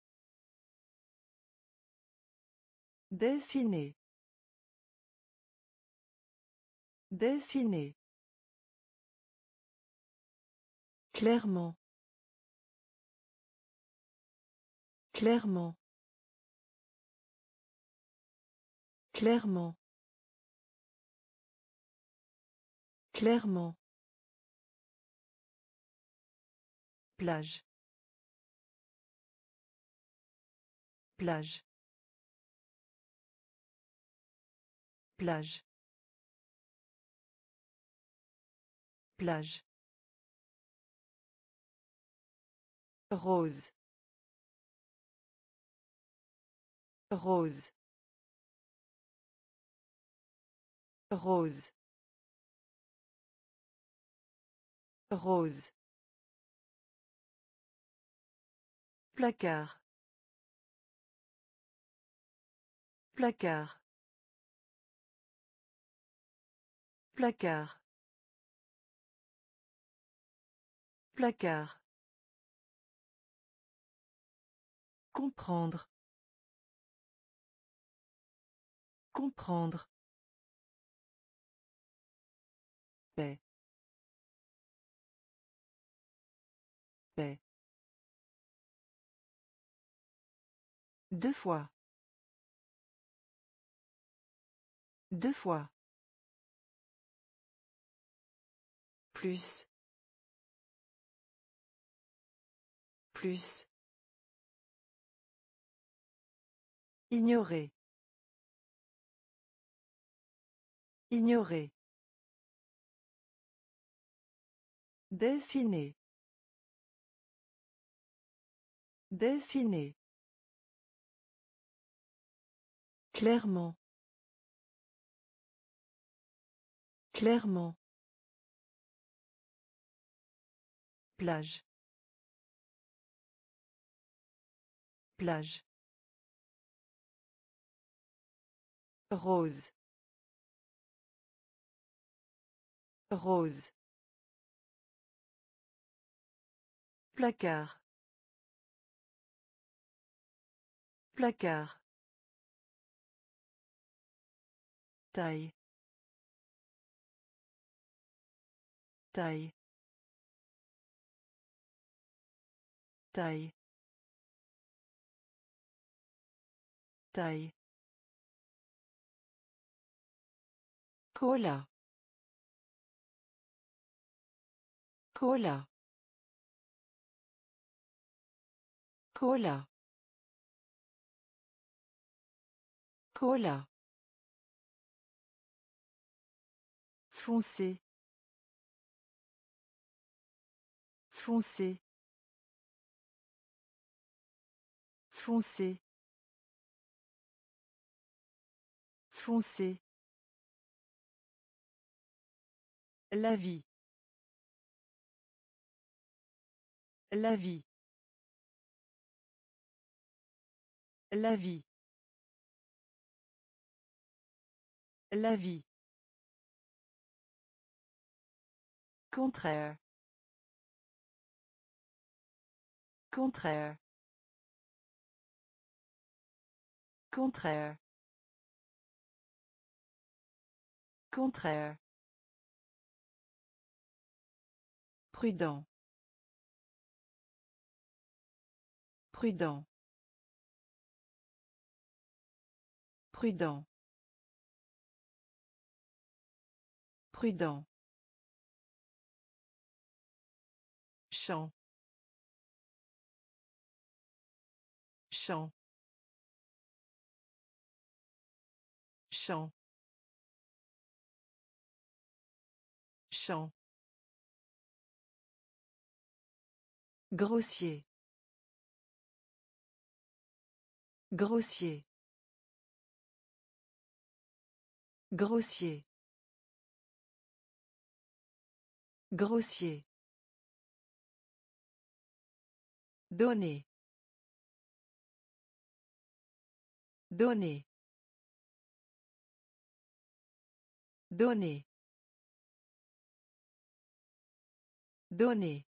Dessiner. Dessiner. Clairement. Clairement. Clairement. Clairement. Plage. Plage. Plage. Plage. Rose. Rose. Rose. Rose. Placard. Placard. Placard. Placard. Comprendre. Comprendre. Paix. Paix. Deux fois. Deux fois. Plus. Plus. Ignorer. Ignorer. Dessiner. Dessiner. Clairement. Clairement. Plage. Plage. Rose. Rose. Placard. Placard. Taille. Taille. Taille. Taille. Cola. Cola. Cola. Cola. Foncé. Foncé. Foncé. Foncé. La vie. La vie. La vie. La vie. Contraire. Contraire. Contraire. Contraire. Prudent. Prudent. Prudent. Prudent. Champ. Champ. Champ. Champ. Grossier. Grossier. Grossier. Grossier. Donner. Donner. Donner. Donner.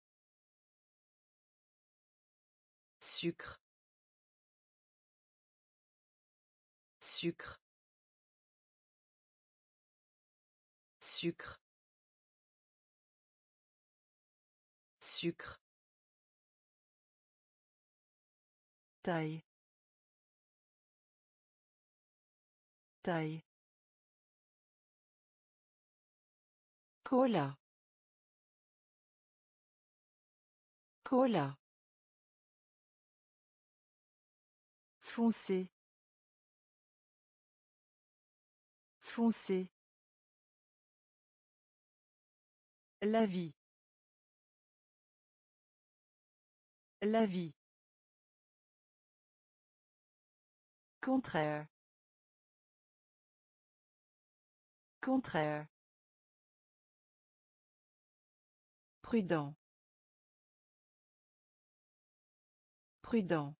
Sucre. Sucre. Sucre. Sucre. Taille. Taille. Cola. Cola. Foncé. Foncé. La vie. La vie. Contraire. Contraire. Prudent. Prudent.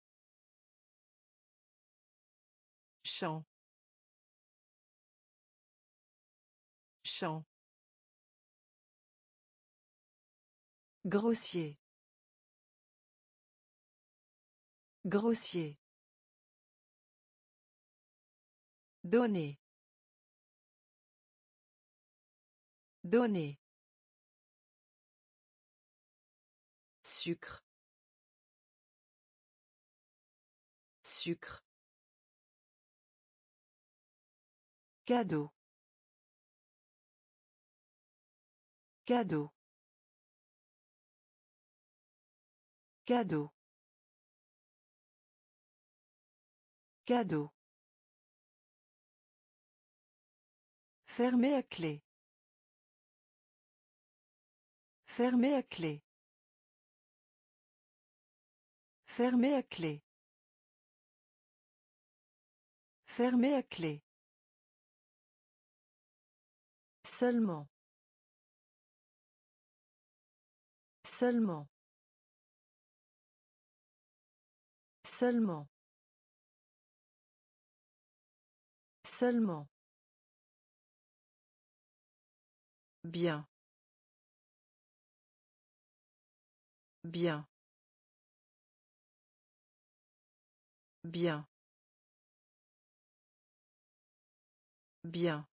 Champ. Champ. Grossier. Grossier. Donner. Donner. Sucre. Sucre. Cadeau. Cadeau. Cadeau. Cadeau. Fermé à clé. Fermé à clé. Fermer à clé. Fermer à clé. Seulement. Seulement. Seulement. Seulement. Bien. Bien. Bien. Bien.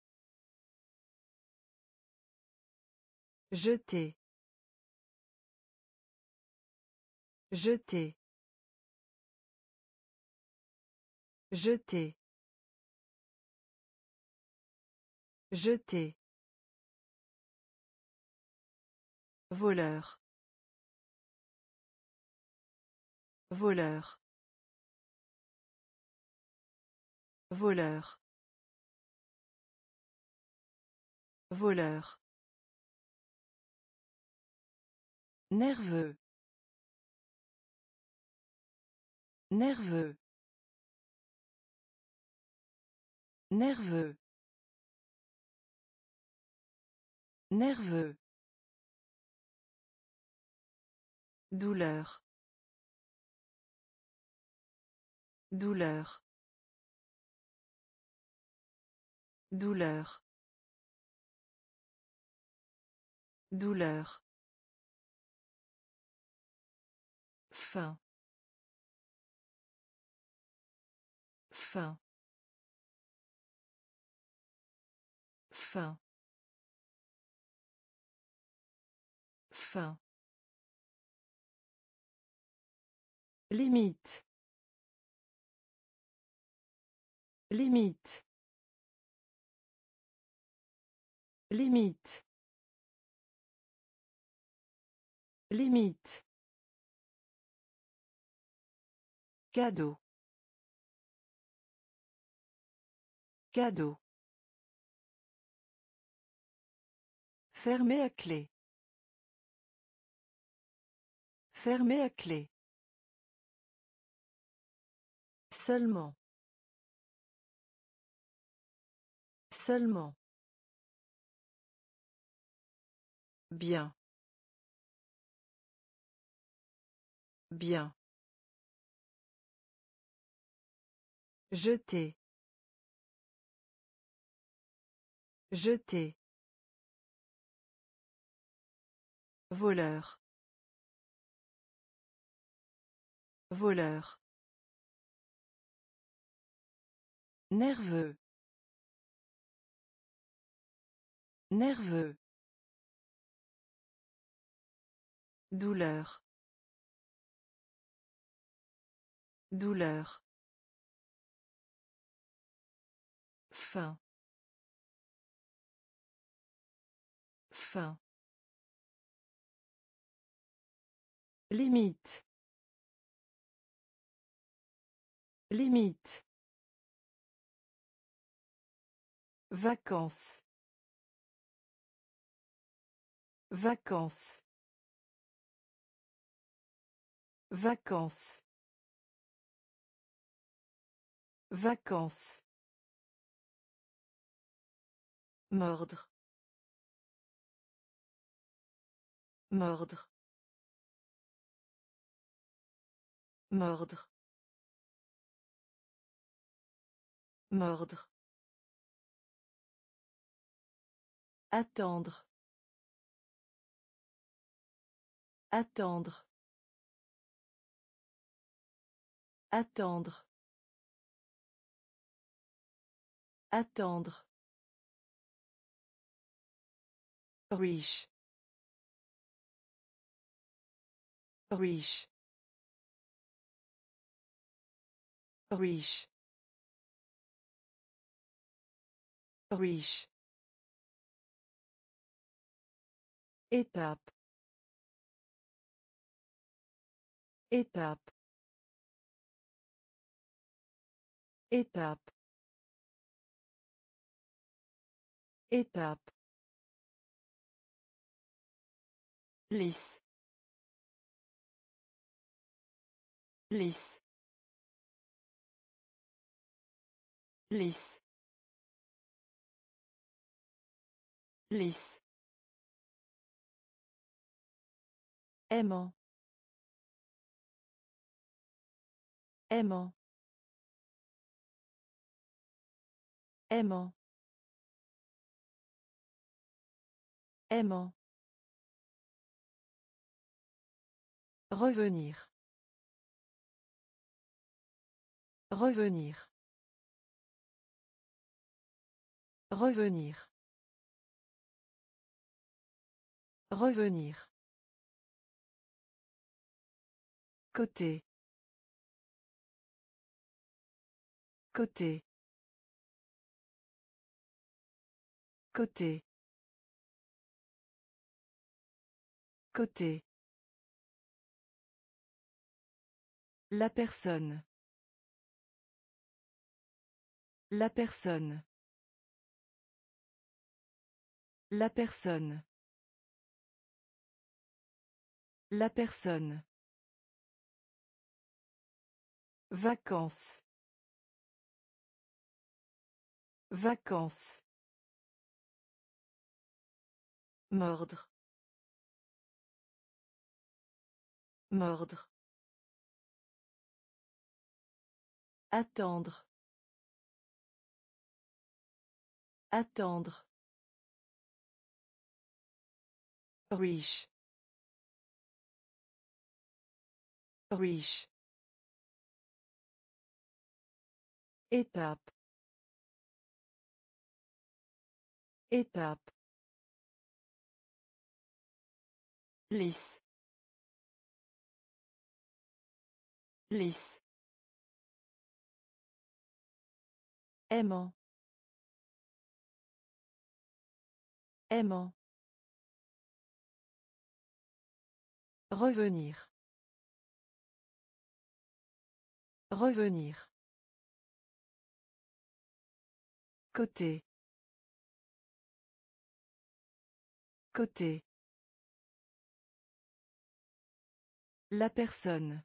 Jeter. Jeter. Jeter. Jeter. Voleur. Voleur. Voleur. Voleur. Nerveux. Nerveux. Nerveux. Nerveux. Douleur. Douleur. Douleur. Douleur. Fin. Fin. Fin. Fin. Limite. Limite. Limite. Limite. Cadeau. Cadeau. Fermer à clé. Fermer à clé. Seulement. Seulement. Bien. Bien. Jeter. Jeter. Voleur. Voleur. Nerveux. Nerveux. Douleur. Douleur. Fin. Fin. Limite. Limite. Vacances. Vacances. Vacances. Vacances. Mordre. Mordre. Mordre. Mordre. Attendre. Attendre. Attendre. Attendre. Riche. Riche. Riche. Riche. Étape. Étape. Étape. Étape. Lisse. Lisse. Lisse. Lisse. Aimant. Aimant. Aimant. Aimant. Revenir. Revenir. Revenir. Revenir. Côté. Côté. Côté. Côté. La personne. La personne. La personne. La personne. Vacances. Vacances. Mordre. Mordre. Attendre. Attendre. Riche. Riche. Étape. Étape. Lisse. Lisse. Aimant. Aimant. Revenir. Revenir. Côté. Côté. La personne.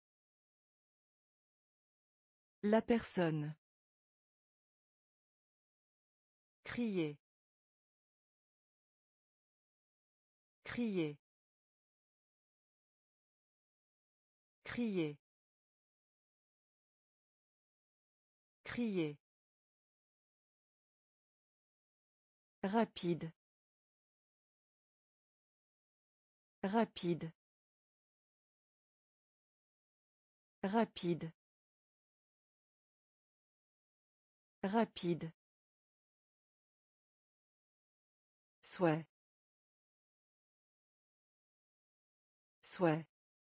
La personne. Crier. Crier. Crier. Crier. Rapide. Rapide. Rapide. Rapide. Souhait. Souhait.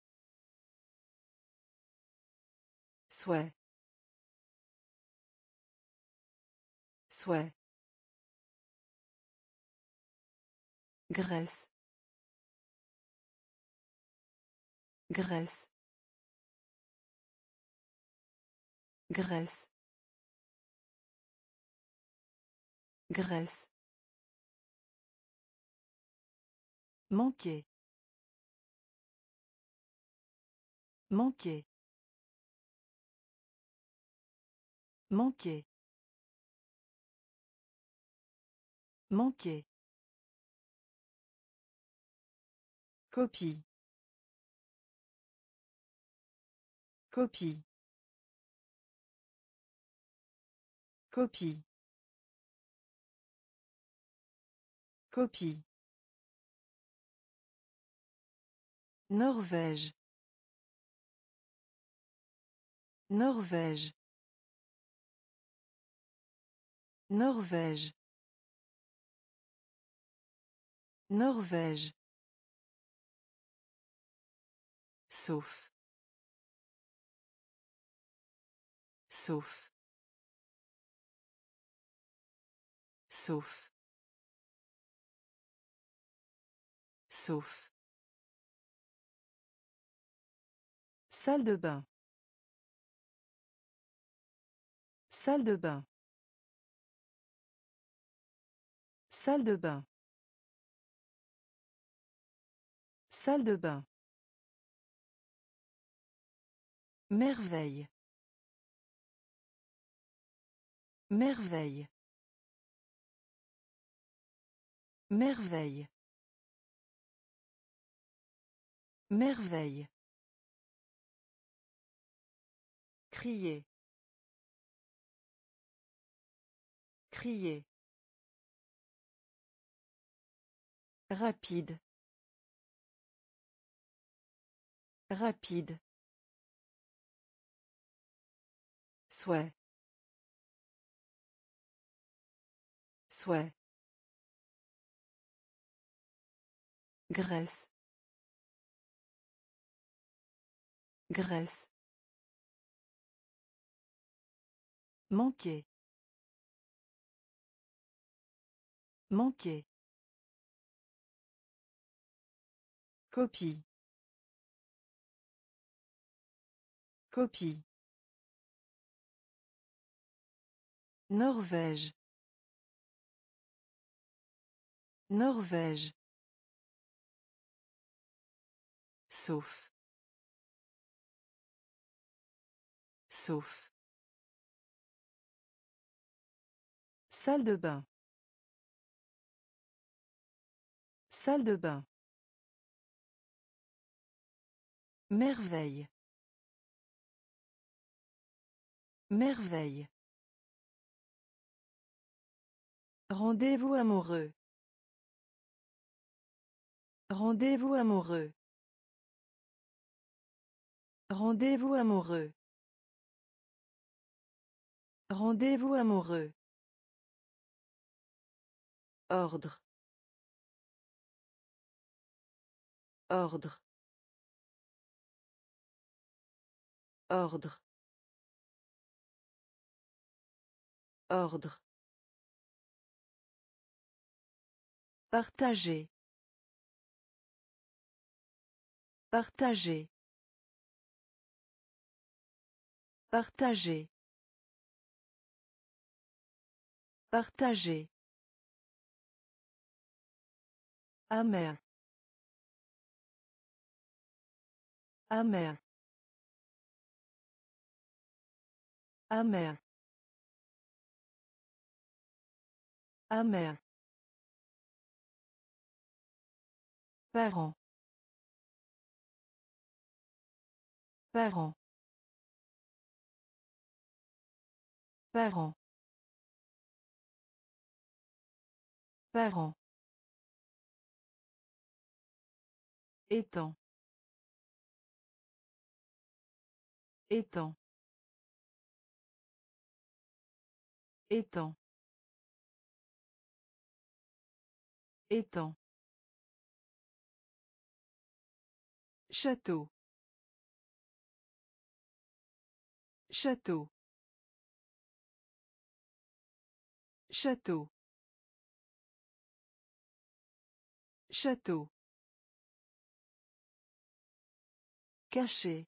Souhait. Souhait. Graisse. Graisse. Graisse. Graisse. Manquer. Manquer. Manquer. Manquer. Copie. Copie. Copie. Copie. Norvège. Norvège. Norvège. Norvège. Sauf. Sauf. Sauf. Sauf. Salle de bain. Salle de bain. Salle de bain. Salle de bain. Merveille. Merveille. Merveille. Merveille. Crier. Crier. Rapide. Rapide. Souhait. Souhait. Graisse. Graisse. Manquer. Manquer. Copie. Copie. Norvège. Norvège. Sauf. Sauf. Salle de bain. Salle de bain. Merveille. Merveille. Rendez-vous amoureux. Rendez-vous amoureux. Rendez-vous amoureux. Rendez-vous amoureux. Ordre. Ordre. Ordre. Ordre. Partager. Partager. Partager. Partager. Amer. Amer. Amer. Amer. Parent. Parent. Parent. Parent. Étang. Étang. Étang. Étang. Château. Château. Château. Château. Caché.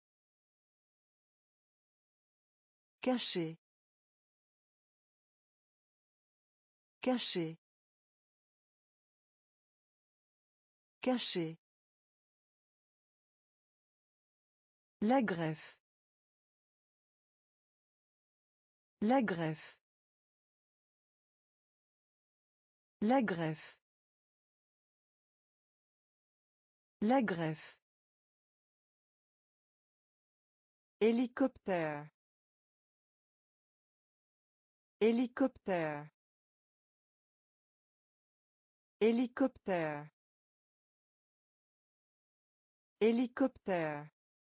Caché. Caché. Caché. La greffe. La greffe. La greffe. La greffe. Hélicoptère. Hélicoptère. Hélicoptère. Hélicoptère.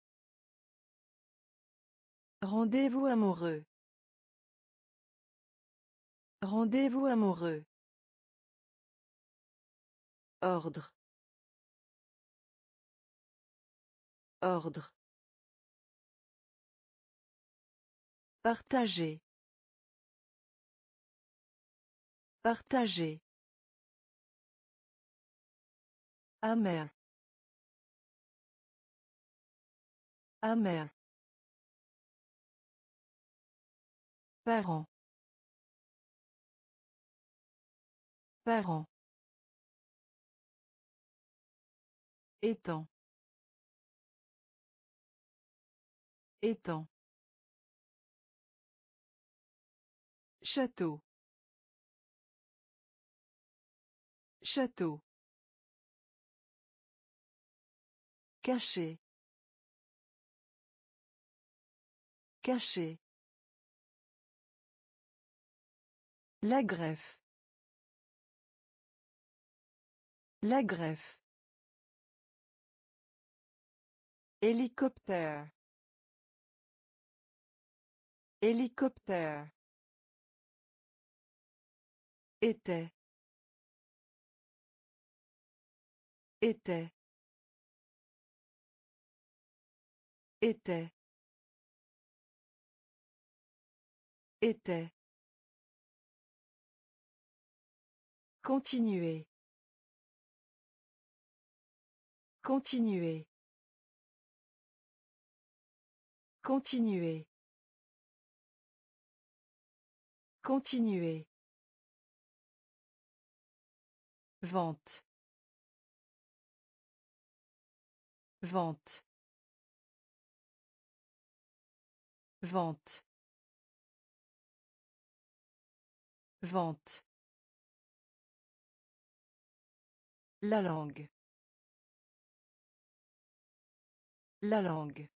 Rendez-vous amoureux. Rendez-vous amoureux. Ordre. Ordre. Partager. Partager. Amer. Amer. Parent. Parent. Étang. Étang. Château. Château. Caché. Caché. La greffe. La greffe. Hélicoptère. Hélicoptère. Était. Était. Était. Était. Continuer. Continuer. Continuer. Continuer. Vente. Vente. Vente. Vente. La langue. La langue.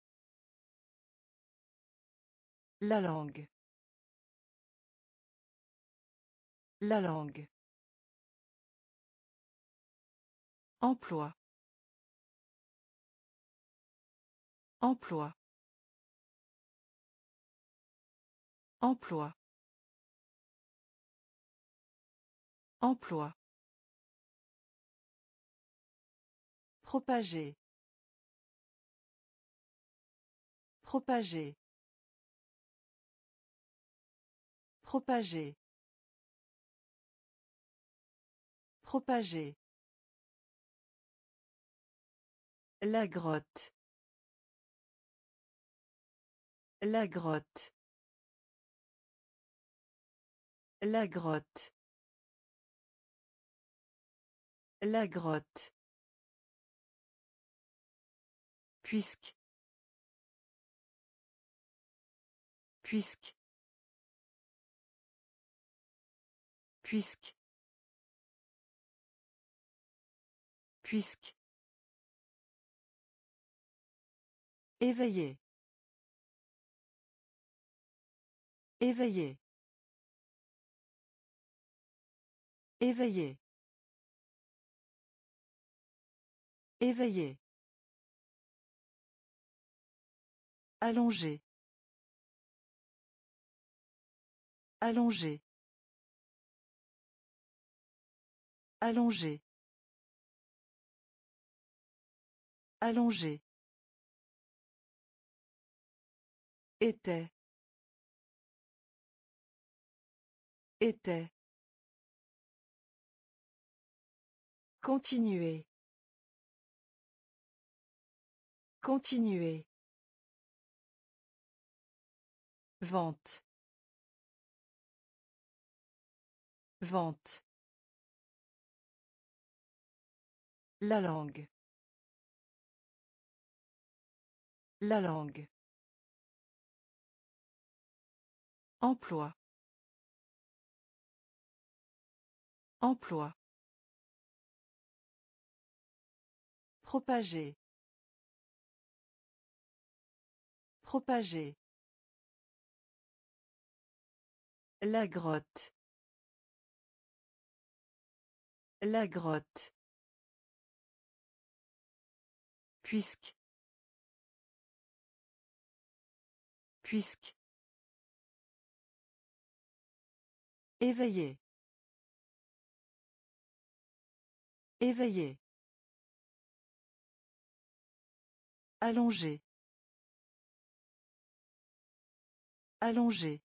La langue. La langue. Emploi. Emploi. Emploi. Emploi. Propager. Propager. Propager. Propager. La grotte. La grotte. La grotte. La grotte. Puisque. Puisque. Puisque. Puisque. Éveillé. Éveillé. Éveillé. Éveillé. Allongé. Allongé. Allongé. Allongé. Était. Était. Continuer. Continuer. Vente. Vente. La langue. La langue. Emploi. Emploi. Propager. Propager. La grotte. La grotte. Puisque. Puisque. Éveillé. Éveillé. Allongé. Allongé.